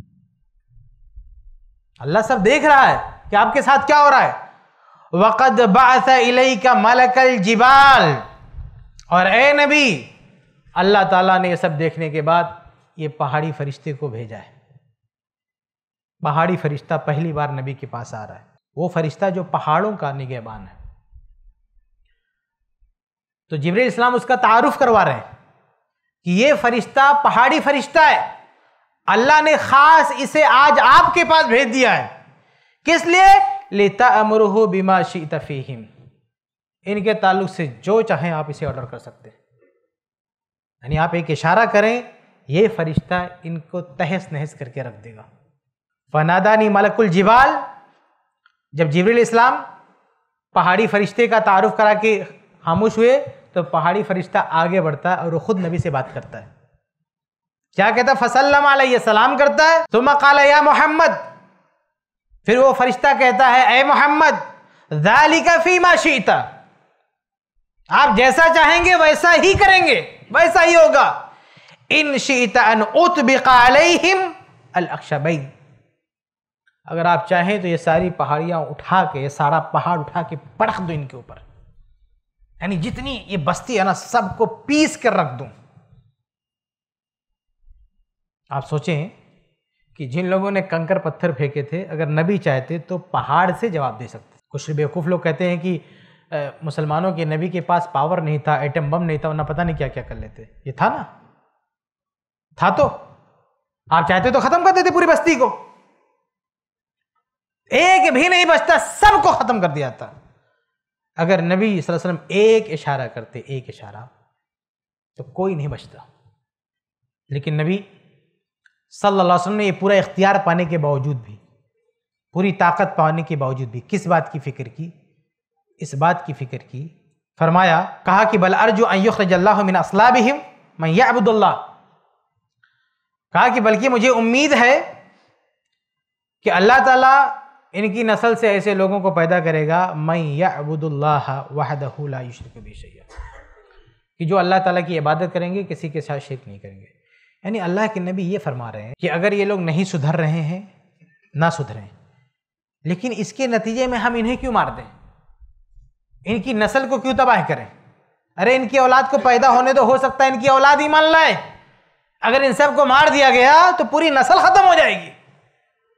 [SPEAKER 1] اللہ سب دیکھ رہا ہے کہ آپ کے ساتھ کیا ہو رہا ہے۔ وقد بعث الیک ملک الجبال، اور اے نبی اللہ تعالیٰ نے یہ سب دیکھنے کے بعد یہ پہاڑی فرشتے کو بھیجا ہے۔ پہاڑی فرشتہ پہلی بار نبی کے پاس آ رہا ہے، وہ فرشتہ جو پہاڑوں کا نگہبان ہے۔ تو جبریل اسلام اس کا تعارف کروا رہے ہیں کہ یہ فرشتہ پہاڑی فرشتہ ہے، اللہ نے خاص اسے آج آپ کے پاس بھیج دیا ہے۔ کس لیے؟ لِتَأْمُرُهُ بِمَا شِئْتَ فِيهِمْ، ان کے تعلق سے جو چاہیں آپ اسے آرڈر کر سکتے ہیں، یعنی آپ ایک اشارہ کریں، یہ فرشتہ ان کو تہس نہس کر کے رکھ دے گا۔ فَنَادَانِي مَلَكُ الْجِبَالِ، جب جبریل اسلام پہاڑی فرشتے کا تعارف کرا کے خاموش ہوئے تو پہاڑی فرشتہ آگے بڑھتا ہے اور وہ خود نبی سے بات کرتا ہے۔ کیا کہتا ہے؟ فَسَلَّمَ عَلَيْهِ، سلام کرتا ہے۔ ثُمَّ قَالَ يَا مُحَمَّد، پھر وہ فرشتہ کہتا ہے اے محمد، ذَلِكَ فِي مَا شِئْتَ، آپ جیسا چاہیں گے ویسا ہی کریں گے، ویسا ہی ہوگا۔ إِن شِئْتَ أَنْ أُطْبِقَ عَلَيْهِمْ الْأَخْشَبَيْنِ، اگر آپ چاہیں تو یہ ساری پہاڑیاں اٹھا کے، یہ سارا پہاڑ اٹھا کے پرکھ دو ان کے اوپر، یعنی جتنی یہ بستی ہے نا سب کو پیس کر رکھ دوں۔ آپ سوچیں کہ جن لوگوں نے کنکر پتھر پھینکے تھے، اگر نبی چاہتے تو پہاڑ سے جواب دے سکتے۔ کچھ بیوقوف لوگ کہتے ہیں کہ مسلمانوں کے نبی کے پاس پاور نہیں تھا، ایٹم بم نہیں تھا، ورنہ پتہ نہیں کیا کیا کر لیتے۔ یہ تھا نا، تھا تو آپ چاہتے تو ختم کر دیتے پوری بستی کو، ایک بھی نہیں بچتا، سب کو ختم کر دیا تھا۔ اگر نبی صلی اللہ علیہ وسلم ایک اشارہ کرتے، ایک اشارہ، تو کوئی نہیں بچتا۔ لیکن نبی صلی اللہ علیہ وسلم نے یہ پورا اختیار پانے کے باوجود بھی، پوری طاقت پانے کے باوجود بھی کس بات کی فکر کی؟ اس بات کی فکر کی، فرمایا، کہا کہ بل ارجو ان یخرج اللہ من اصلابہم من یعبد اللہ، کہا کہ بلکہ مجھے امید ہے کہ اللہ تعالیٰ ان کی نسل سے ایسے لوگوں کو پیدا کرے گا من یعبد اللہ وحدہ لا یشرک بہ شیئا، کہ جو اللہ تعالیٰ کی عبادت کریں گے، کسی کے ساتھ شرک نہیں کریں گے۔ یعنی اللہ کے نبی یہ فرما رہے ہیں کہ اگر یہ لوگ نہیں سدھر رہے ہیں، نہ سدھریں، لیکن اس کے نتیجے میں ہم انہیں کیوں مار دیں، ان کی نسل کو کیوں تباہ کریں؟ ارے ان کی اولاد کو پیدا ہونے تو ہو سکتا ہے ان کی اولاد ایمان لائے، اگر ان سب کو مار دیا گیا تو پوری نسل ختم ہو جائے گی۔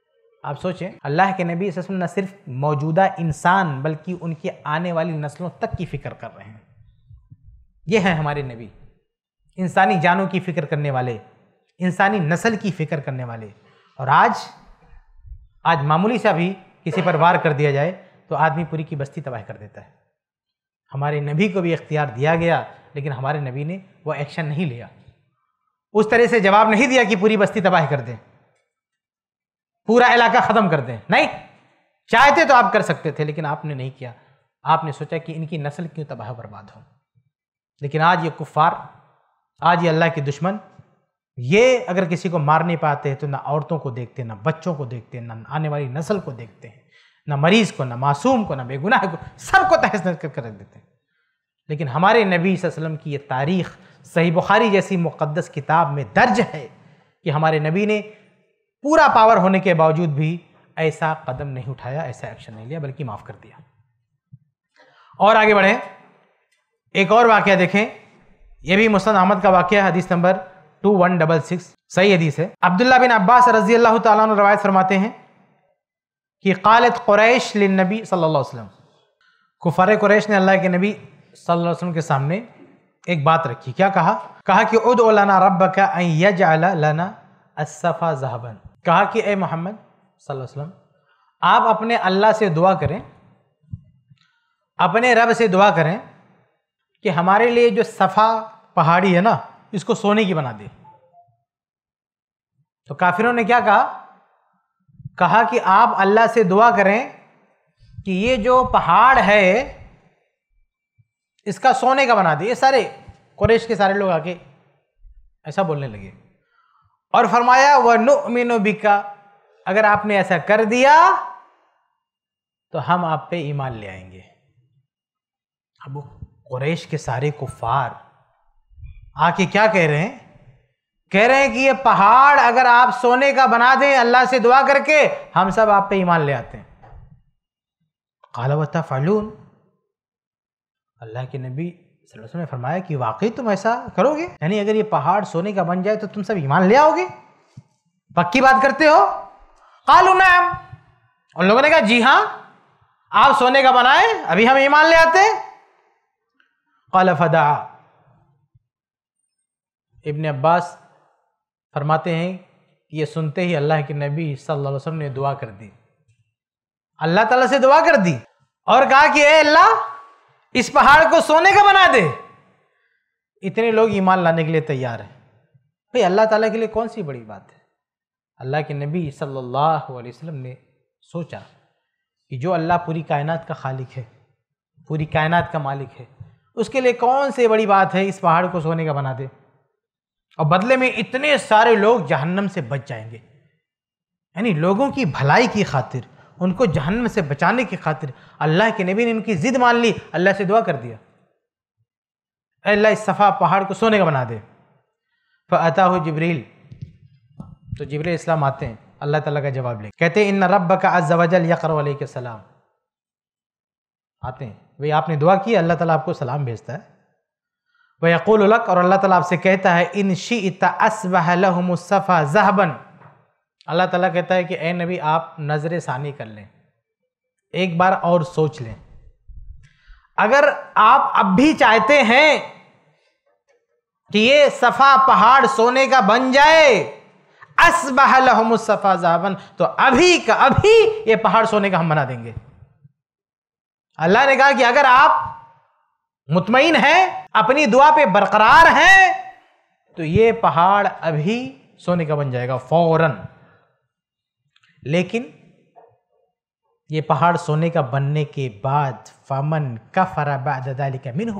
[SPEAKER 1] آپ سوچیں، اللہ کے نبی صلی اللہ علیہ وسلم نہ صرف موجودہ انسان بلکہ ان کی آنے والی نسلوں تک کی فکر کر رہے ہیں۔ یہ ہیں ہمارے نبی، انسانی جانوں کی فکر کرنے والے، انسانی نسل کی فکر کرنے والے۔ اور آج معمولی سا بھی کسی پر وار کر دیا جائے تو آدمی پوری کی بستی تباہ کر دیتا ہے۔ ہمارے نبی کو بھی اختیار دیا گیا، لیکن ہمارے نبی نے وہ ایکشن نہیں لیا، اس طرح سے جواب نہیں دیا کہ پوری بستی تباہ کر دیں، پورا علاقہ ختم کر دیں۔ نہیں، چاہتے تو آپ کر سکتے تھے، لیکن آپ نے نہیں کیا۔ آپ نے سوچا کہ ان کی نسل کیوں تباہ برباد ہو۔ لیکن آج یہ کفار، آج یہ اللہ کے دشمن، یہ اگر کسی کو مار نہیں پاتے تو نہ عورتوں کو دیکھتے، نہ بچوں کو دیکھتے، نہ آنے والی نسل کو دیکھتے ہیں، نہ مریض کو، نہ معصوم کو، نہ بے گناہ کو، سب کو تہس نہس کر رکھ دیتے ہیں۔ لیکن ہمارے نبی صلی اللہ علیہ وسلم کی یہ تاریخ صحیح بخاری جیسی مقدس کتاب میں درج ہے کہ ہمارے نبی نے پورا پاور ہونے کے باوجود بھی ایسا قدم نہیں اٹھایا، ایسا ایکشن نہیں لیا، بلکہ معاف کر دیا۔ اور آگے بڑھیں، ایک اور واقعہ دیکھیں، یہ بھی مسند احمد کا واقعہ، حدیث نمبر 2166، صحیح حدیث ہے۔ عبداللہ بن عباس رضی اللہ تعالیٰ عنہ روایت فرماتے ہیں کہ قالت قریش للنبی صلی اللہ علیہ وسلم، کفار قریش نے اللہ کے نبی صلی اللہ علیہ وسلم کے سامنے ایک بات رکھی۔ کیا کہا کہ ادعو لنا ربک ان یجعل لنا الصفا ذهبا، کہا کہ اے محمد صلی اللہ علیہ وسلم، آپ اپنے اللہ سے دعا کریں، اپنے رب سے دعا کریں کہ ہمارے لیے جو صفا پہاڑی ہے نا، اس کو سونے کی بنا دے۔ تو کافروں نے کیا کہا کہ آپ اللہ سے دعا کریں کہ یہ جو پہاڑ ہے اس کا سونے کا بنا دے۔ یہ سارے قریش کے سارے لوگ آ کے ایسا بولنے لگے، اور فرمایا وَنُؤْمِنُ بِكَ، اگر آپ نے ایسا کر دیا تو ہم آپ پہ ایمان لے آئیں گے۔ اب قریش کے سارے کفار آ کے کیا کہہ رہے ہیں کہ یہ پہاڑ اگر آپ سونے کا بنا دیں اللہ سے دعا کر کے، ہم سب آپ پہ ایمان لے آتے ہیں۔ قال وَتَفْعَلُونَ، اللہ کے نبی صلی اللہ علیہ وسلم نے فرمایا کہ واقعی تم ایسا کرو گے؟ یعنی اگر یہ پہاڑ سونے کا بن جائے تو تم سب ایمان لے آؤ گے؟ پکی بات کرتے ہو؟ قالوا نعم، ان لوگوں نے کہا جی ہاں، آپ سونے کا بنائیں، ابھی ہم ایمان لے آتے۔ قال فدعا، ابن عباس فرماتے ہیں کہ یہ سنتے ہی اللہ کے نبی صلی اللہ علیہ وسلم نے دعا کر دی، اللہ تعالیٰ سے دعا کر دی، اور کہا کہ اے اللہ اس پہاڑ کو سونے کا بنا دے۔ اتنے لوگ ایمان لانے کے لیے تیار ہیں۔ بھئی اللہ تعالیٰ کے لیے کون سی بڑی بات ہے؟ اللہ کے نبی صلی اللہ علیہ وسلم نے سوچا کہ جو اللہ پوری کائنات کا خالق ہے، پوری کائنات کا مالک ہے، اس کے لیے کون سی بڑی بات ہے اس پہاڑ کو سونے کا بنا دے، اور بدلے میں اتنے سارے لوگ جہنم سے بچ جائیں گے۔ یعنی لوگوں کی بھلائی کی خاطر، ان کو جہنم سے بچانے کی خاطر اللہ کے نبی نے ان کی ضد مان لی، اللہ سے دعا کر دیا اے اللہ اس صفا پہاڑ کو سونے کا بنا دے۔ فَأَتَاهُ جبریل، تو جبریل اسلام آتے ہیں اللہ تعالیٰ کا جواب لے، کہتے ہیں ان ربک عز وجل یقرأ علیک السلام، آتے ہیں بھئی آپ نے دعا کی، اللہ تعالیٰ آپ کو سلام بھیجتا ہے۔ وَيَقُولُ لَكَ، اور اللہ تعالیٰ آپ سے کہتا ہے ان شئت اصبح لهم الصفا ذهبا، اللہ تعالیٰ کہتا ہے کہ اے نبی آپ نظر ثانی کر لیں، ایک بار اور سوچ لیں، اگر آپ اب بھی چاہتے ہیں کہ یہ صفا پہاڑ سونے کا بن جائے، اصبح لهم الصفا ذهبا، تو ابھی کا ابھی یہ پہاڑ سونے کا ہم بنا دیں گے۔ اللہ نے کہا کہ اگر آپ مطمئن ہیں، اپنی دعا پہ برقرار ہیں، تو یہ پہاڑ ابھی سونے کا بن جائے گا فوراً۔ لیکن یہ پہاڑ سونے کا بننے کے بعد فمن کفر بعد ذلک منہ،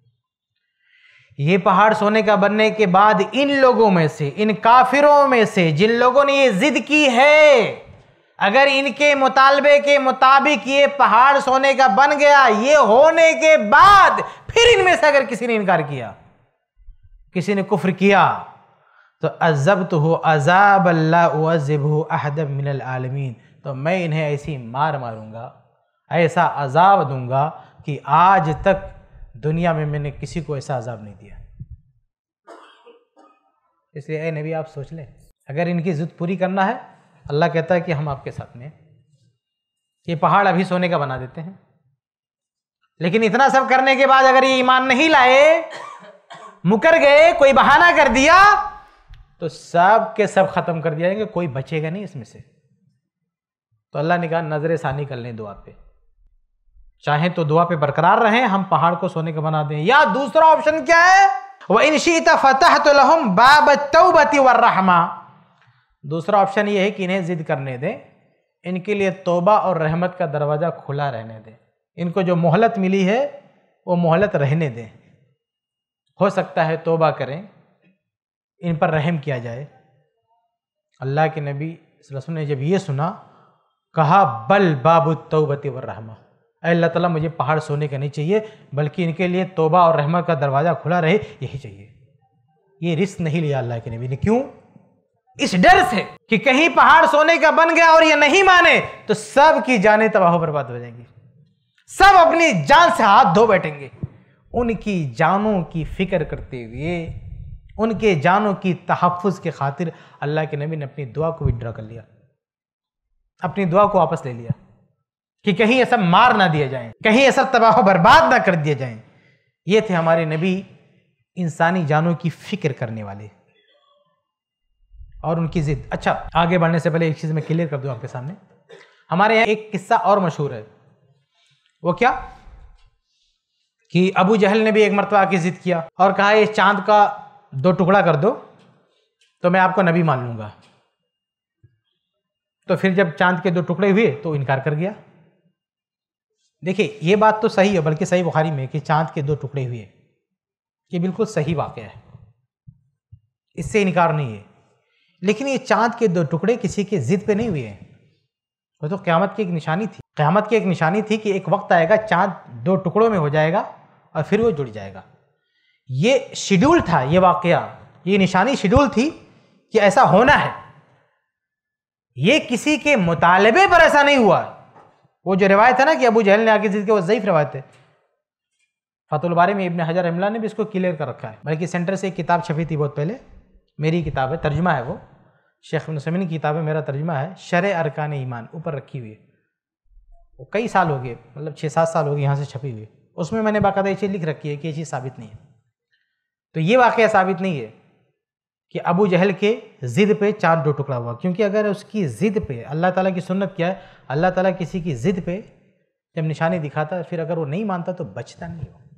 [SPEAKER 1] یہ پہاڑ سونے کا بننے کے بعد ان لوگوں میں سے، ان کافروں میں سے جن لوگوں نے یہ ضد کی ہے، اگر ان کے مطالبے کے مطابق یہ پہاڑ سونے کا بن گیا، یہ ہونے کے بعد پھر ان میں سے اگر کسی نے انکار کیا، کسی نے کفر کیا، تو عذبتہ عذاب لا اعذبہ احدا من العالمین، تو میں انہیں ایسی مار ماروں گا، ایسا عذاب دوں گا کہ آج تک دنیا میں نے کسی کو ایسا عذاب نہیں دیا۔ اس لیے اے نبی آپ سوچ لیں، اگر ان کی ضد پوری کرنا ہے اللہ کہتا ہے کہ ہم آپ کے ساتھ میں ہیں، یہ پہاڑ ابھی سونے کا بنا دیتے ہیں، لیکن اتنا سب کرنے کے بعد اگر یہ ایمان نہیں لائے، مکر گئے، کوئی بہانہ کر دیا، تو سب کے سب ختم کر دیا جائیں گے، کوئی بچے گا نہیں اس میں سے۔ تو اللہ نے کہا نظر ثانی کر لیں دعا پہ، چاہیں تو دعا پہ برقرار رہیں، ہم پہاڑ کو سونے کا بنا دیں، یا دوسرا آپشن کیا ہے، وَإِن شِئْتَ فَتَحْتُ لَهُمْ بَابَ التَّوْبَةِ وَالرَّحْمَةِ، دوسرا آپشن یہ ہے کہ انہیں ضد کرنے دیں، ان کے لیے توبہ اور رحمت کا دروازہ کھلا رہنے دیں، ان کو جو مہلت ملی ہے وہ مہلت رہنے دیں، ہو سکتا ہے توبہ کریں، ان پر رحم کیا جائے۔ اللہ کے نبی صلی اللہ علیہ وسلم نے جب یہ سنا، کہا بل باب التوبۃ والرحمہ، اے اللہ تعالیٰ مجھے پہاڑ سونے کا نہیں چاہیے، بلکہ ان کے لیے توبہ اور رحمت کا دروازہ کھلا رہے، یہی چاہیے۔ یہ رسک نہیں لیا اللہ کے نبی نے، کیوں؟ اس ڈر سے کہ کہیں پہاڑ سونے کا بن گیا اور یہ نہیں مانے تو سب کی جانیں تباہ و برباد ہو جائیں گی، سب اپنی جان سے ہاتھ دھو بیٹھیں گے۔ ان کی جانوں کی فکر کرتے ہوئے، ان کے جانوں کی تحفظ کے خاطر اللہ کے نبی نے اپنی دعا کو وڈرا کر لیا، اپنی دعا کو واپس لے لیا، کہ کہیں ایسا مار نہ دیا جائیں، کہیں ایسا تباہ و برباد نہ کر دیا جائیں۔ یہ تھے ہمارے نبی، انسانی جانوں کی فکر کرنے والے اور ان کی ضد۔ اچھا، آگے بڑھنے سے پہلے ایک چیز میں کلیئر کر دوں آپ کے سامنے، ہمارے یہاں ایک قصہ اور مشہور ہے، وہ کیا کہ ابو جہل نے بھی ایک مرتبہ آ کے ضد کیا اور کہا یہ چاند کا 2 ٹکڑا کر دو تو میں آپ کو نبی مان لوں گا۔ تو پھر جب چاند کے 2 ٹکڑے ہوئے تو انکار کر گیا۔ دیکھیں یہ بات تو صحیح ہے، بلکہ صحیح بخاری میں کہ چاند کے 2 ٹکڑے ہوئے، یہ بالکل صحیح واقعہ ہے، اس سے انکار نہیں ہے، لیکن یہ چاند کے 2 ٹکڑے کسی کے ضد پہ نہیں ہوئے ہیں، وہ تو قیامت کی ایک نشانی تھی۔ قیامت کی ایک نشانی تھی کہ ایک وقت آئے گا چاند 2 ٹکڑوں میں ہو جائے گا اور پھر وہ جڑ جائے گا۔ یہ شیڈول تھا، یہ واقعہ، یہ نشانی شیڈول تھی کہ ایسا ہونا ہے، یہ کسی کے مطالبے پر ایسا نہیں ہوا۔ وہ جو روایت ہے نا کہ ابو جہل نے آگے ضد کیا، وہ ضعیف روایت ہے، فتح الباری میں ابن حجر رحمہ اللہ نے بھی اس کو کلیئر کر رکھا ہے، بلکہ سینٹر سے ایک کتاب چھپی تھی بہت پہلے، میری کتاب ہے، ترجمہ ہے، وہ شیخ ابن عثیمین کی کتاب ہے، میرا ترجمہ ہے، شرح ارکان ایمان، اوپر رکھی ہوئی ہے، وہ کئی سال ہو گئے، مطلب 6-7 سال ہو گئے یہاں سے چھپی ہوئی، اس میں نے باقاعدہ یہ چیز لکھ رکھی ہے کہ یہ چیز ثابت نہیں ہے۔ تو یہ واقعہ ثابت نہیں ہے کہ ابو جہل کے ضد پہ چاند 2 ٹکڑا ہوا، کیونکہ اگر اس کی ضد پہ، اللہ تعالیٰ کی سنت کیا ہے، اللہ تعالیٰ کسی کی ضد پہ جب نشانی دکھاتا ہے، پھر اگر وہ نہیں مانتا تو بچتا نہیں ہو۔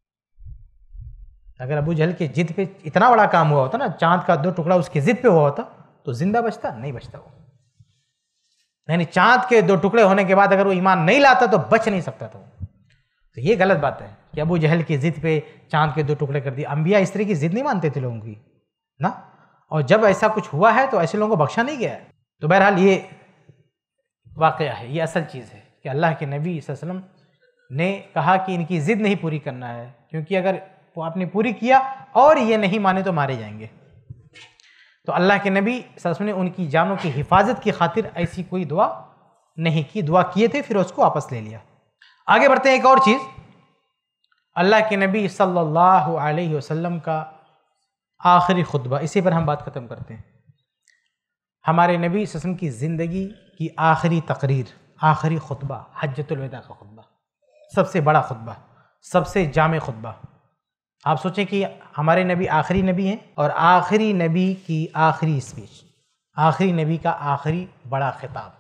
[SPEAKER 1] اگر ابو جہل کے ضد پہ اتنا بڑا کام ہوا ہوتا نا، چاند کا 2 ٹکڑا اس کے ضد پہ ہوا ہوتا تو زندہ بچتا نہیں، بچتا وہ، یعنی چاند کے 2 ٹکڑے ہونے کے بعد اگر وہ ایمان نہیں لاتا تو بچ نہیں سکتا تھا۔ تو یہ غلط بات ہے کہ ابو جہل کی ضد پہ چاند کے 2 ٹکڑے کر دیے۔ انبیاء اس طرح کی ضد نہیں مانتے تھے لوگوں کی نا، اور جب ایسا کچھ ہوا ہے تو ایسے لوگوں کو بخشا نہیں گیا ہے۔ تو بہرحال یہ واقعہ ہے، یہ اصل چیز ہے کہ اللہ کے نبی صلی اللہ علیہ وسلم نے کہا کہ ان کی ضد نہیں پوری کرنا ہے، کیونکہ اگر وہ آپ نے پوری کیا اور یہ نہیں مانے تو مارے جائیں گے۔ تو اللہ کے نبی صلی اللہ علیہ وسلم نے ان کی جانوں کی حفاظت کی خاطر ایسی کوئی دعا نہیں کی، دعا کیے تھے پھر اس کو واپس لے لیا۔ آگے بڑھتے ہیں، ایک اور چیز، اللہ کے نبی صلی اللہ علیہ وسلم کا آخری خطبہ، اسی پر ہم بات ختم کرتے ہیں۔ ہمارے نبی صلی اللہ علیہ وسلم کی زندگی کی آخری تقریر، آخری خطبہ، حجۃ الوداع کا خطبہ، سب سے بڑا خطبہ، سب سے جامع خطبہ۔ آپ سوچیں کہ ہمارے نبی آخری نبی ہیں اور آخری نبی کی آخری اسپیچ، آخری نبی کا آخری بڑا خطاب۔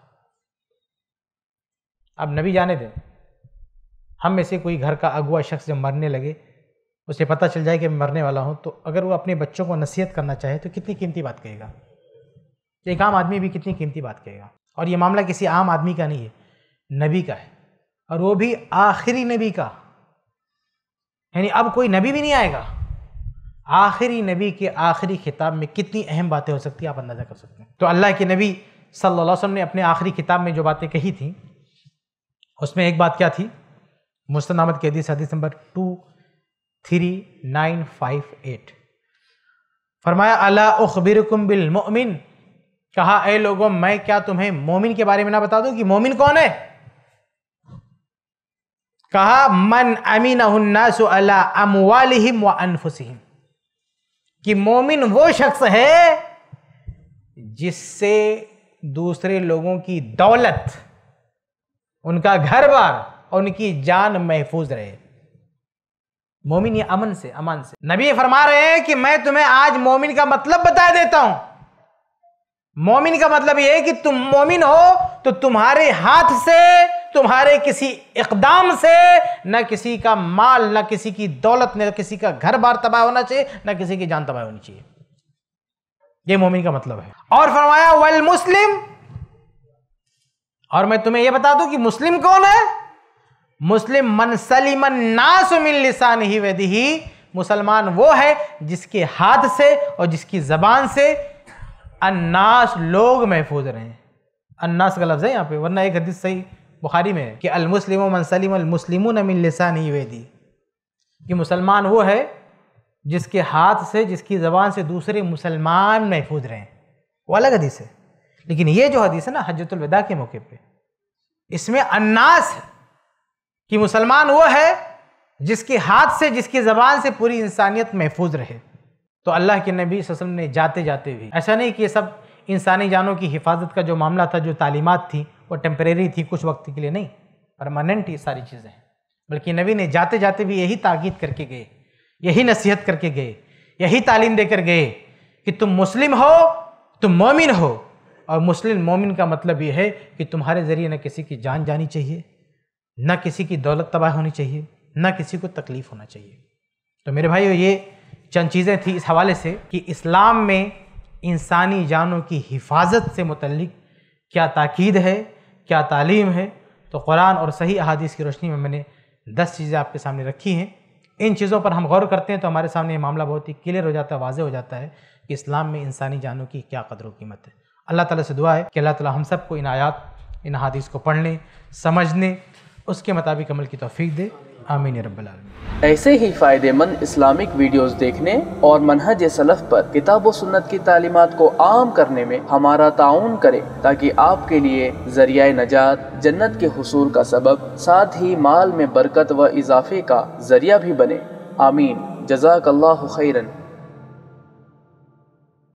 [SPEAKER 1] اب نبی جانے دیں، ہم میں سے کوئی گھر کا اگوا شخص جب مرنے لگے، اسے پتہ چل جائے کہ میں مرنے والا ہوں، تو اگر وہ اپنے بچوں کو نصیحت کرنا چاہے تو کتنی قیمتی بات کہے گا، ایک عام آدمی بھی کتنی قیمتی بات کہے گا۔ اور یہ معاملہ کسی عام آدمی کا نہیں ہے، نبی کا ہے، اور وہ بھی آخری نبی کا، یعنی اب کوئی نبی بھی نہیں آئے گا۔ آخری نبی کے آخری خطاب میں کتنی اہم باتیں ہو سکتی ہیں، آپ اندازہ کر سکتے ہیں۔ تو اللہ کے نبی صلی اللہ علیہ وسلم نے اپنے آخری خطاب میں جو باتیں کہی تھیں، اس میں ایک بات کیا تھی؟ مسند احمد کی حدیث نمبر 23958، فرمایا الا اخبرکم بالمؤمن، کہا اے لوگوں میں کیا تمہیں مومن کے بارے میں نہ بتا دوں کہ مومن کون ہے؟ کہا من امینہ الناس علی اموالہم وانفسہم، کہ مومن وہ شخص ہے جس سے دوسرے لوگوں کی دولت، ان کا گھر بار اور ان کی جان محفوظ رہے۔ مومن یہ امان سے نبی فرما رہے ہیں کہ میں تمہیں آج مومن کا مطلب بتا دیتا ہوں۔ مومن کا مطلب یہ ہے کہ تم مومن ہو تو تمہارے ہاتھ سے، تمہارے کسی اقدام سے نہ کسی کا مال، نہ کسی کی دولت، نہ کسی کا گھر بار تباہ ہونا چاہیے، نہ کسی کی جان تباہ ہونی چاہیے۔ یہ مومن کا مطلب ہے۔ اور فرمایا والمسلم، اور میں تمہیں یہ بتا دوں کہ مسلم کون ہے؟ مسلم من سلم الناس من لسانہ ویدہ، مسلمان وہ ہے جس کے ہاتھ سے اور جس کی زبان سے الناس لوگ محفوظ رہیں۔ الناس کا لفظ ہے یہاں پہ، ورنہ ایک حدیث صحیح بخاری میں ہے کہ المسلم من سلم المسلمون من لسانہ ویدہ، کہ مسلمان وہ ہے جس کے ہاتھ سے، جس کی زبان سے دوسرے مسلمان محفوظ رہیں۔ وہ الگ حدیث ہے، لیکن یہ جو حدیث ہے نا حجۃ الوداع کے موقع پہ، اس میں الناس ہے کہ مسلمان وہ ہے جس کے ہاتھ سے، جس کی زبان سے پوری انسانیت محفوظ رہے۔ تو اللہ کے نبی صلی اللہ علیہ وسلم نے جاتے جاتے بھی، ایسا نہیں کہ یہ سب انسانی جانوں کی حفاظت کا جو معاملہ تھا، جو تعلیمات تھی وہ ٹیمپریری تھی، کچھ وقت کے لیے نہیں، پرماننٹ یہ ساری چیزیں ہیں، بلکہ نبی نے جاتے جاتے بھی یہی تاکید کر کے گئے، یہی نصیحت کر کے گئے، یہی تعلیم دے کر گئے کہ تم مسلم ہو، تم مومن ہو، اور مسلم مومن کا مطلب یہ ہے کہ تمہارے ذریعے نہ کسی کی جان جانی چاہیے، نہ کسی کی دولت تباہ ہونی چاہیے، نہ کسی کو تکلیف ہونا چاہیے۔ تو میرے بھائیو، یہ چند چیزیں تھیں اس حوالے سے کہ اسلام میں انسانی جانوں کی حفاظت سے متعلق کیا تاکید ہے، کیا تعلیم ہے۔ تو قرآن اور صحیح احادیث کی روشنی میں نے 10 چیزیں آپ کے سامنے رکھی ہیں۔ ان چیزوں پر ہم غور کرتے ہیں تو ہمارے سامنے یہ معاملہ بہت ہی کلیئر ہو جاتا ہے، واضح ہو جاتا ہے کہ اسلام میں انسانی جانوں کی کیا قدر و قیمت ہے۔ اللہ تعالیٰ سے دعا ہے کہ اللہ تعالیٰ ہم سب کو ان آیات، ان احادیث کو پڑھنے، سمجھنے، اس کے مطابق عمل کی توفیق دے۔ آمین یا رب العالمین۔
[SPEAKER 2] ایسے ہی فائدہ مند اسلامک ویڈیوز دیکھنے اور منہج سلف پر کتاب و سنت کی تعلیمات کو عام کرنے میں ہمارا تعاون کریں، تاکہ آپ کے لیے ذریعہ نجات، جنت کے حصول کا سبب، ساتھ ہی مال میں برکت و اضافے کا ذریعہ بھی بنے۔ آمین۔ جزاک اللہ خیرن۔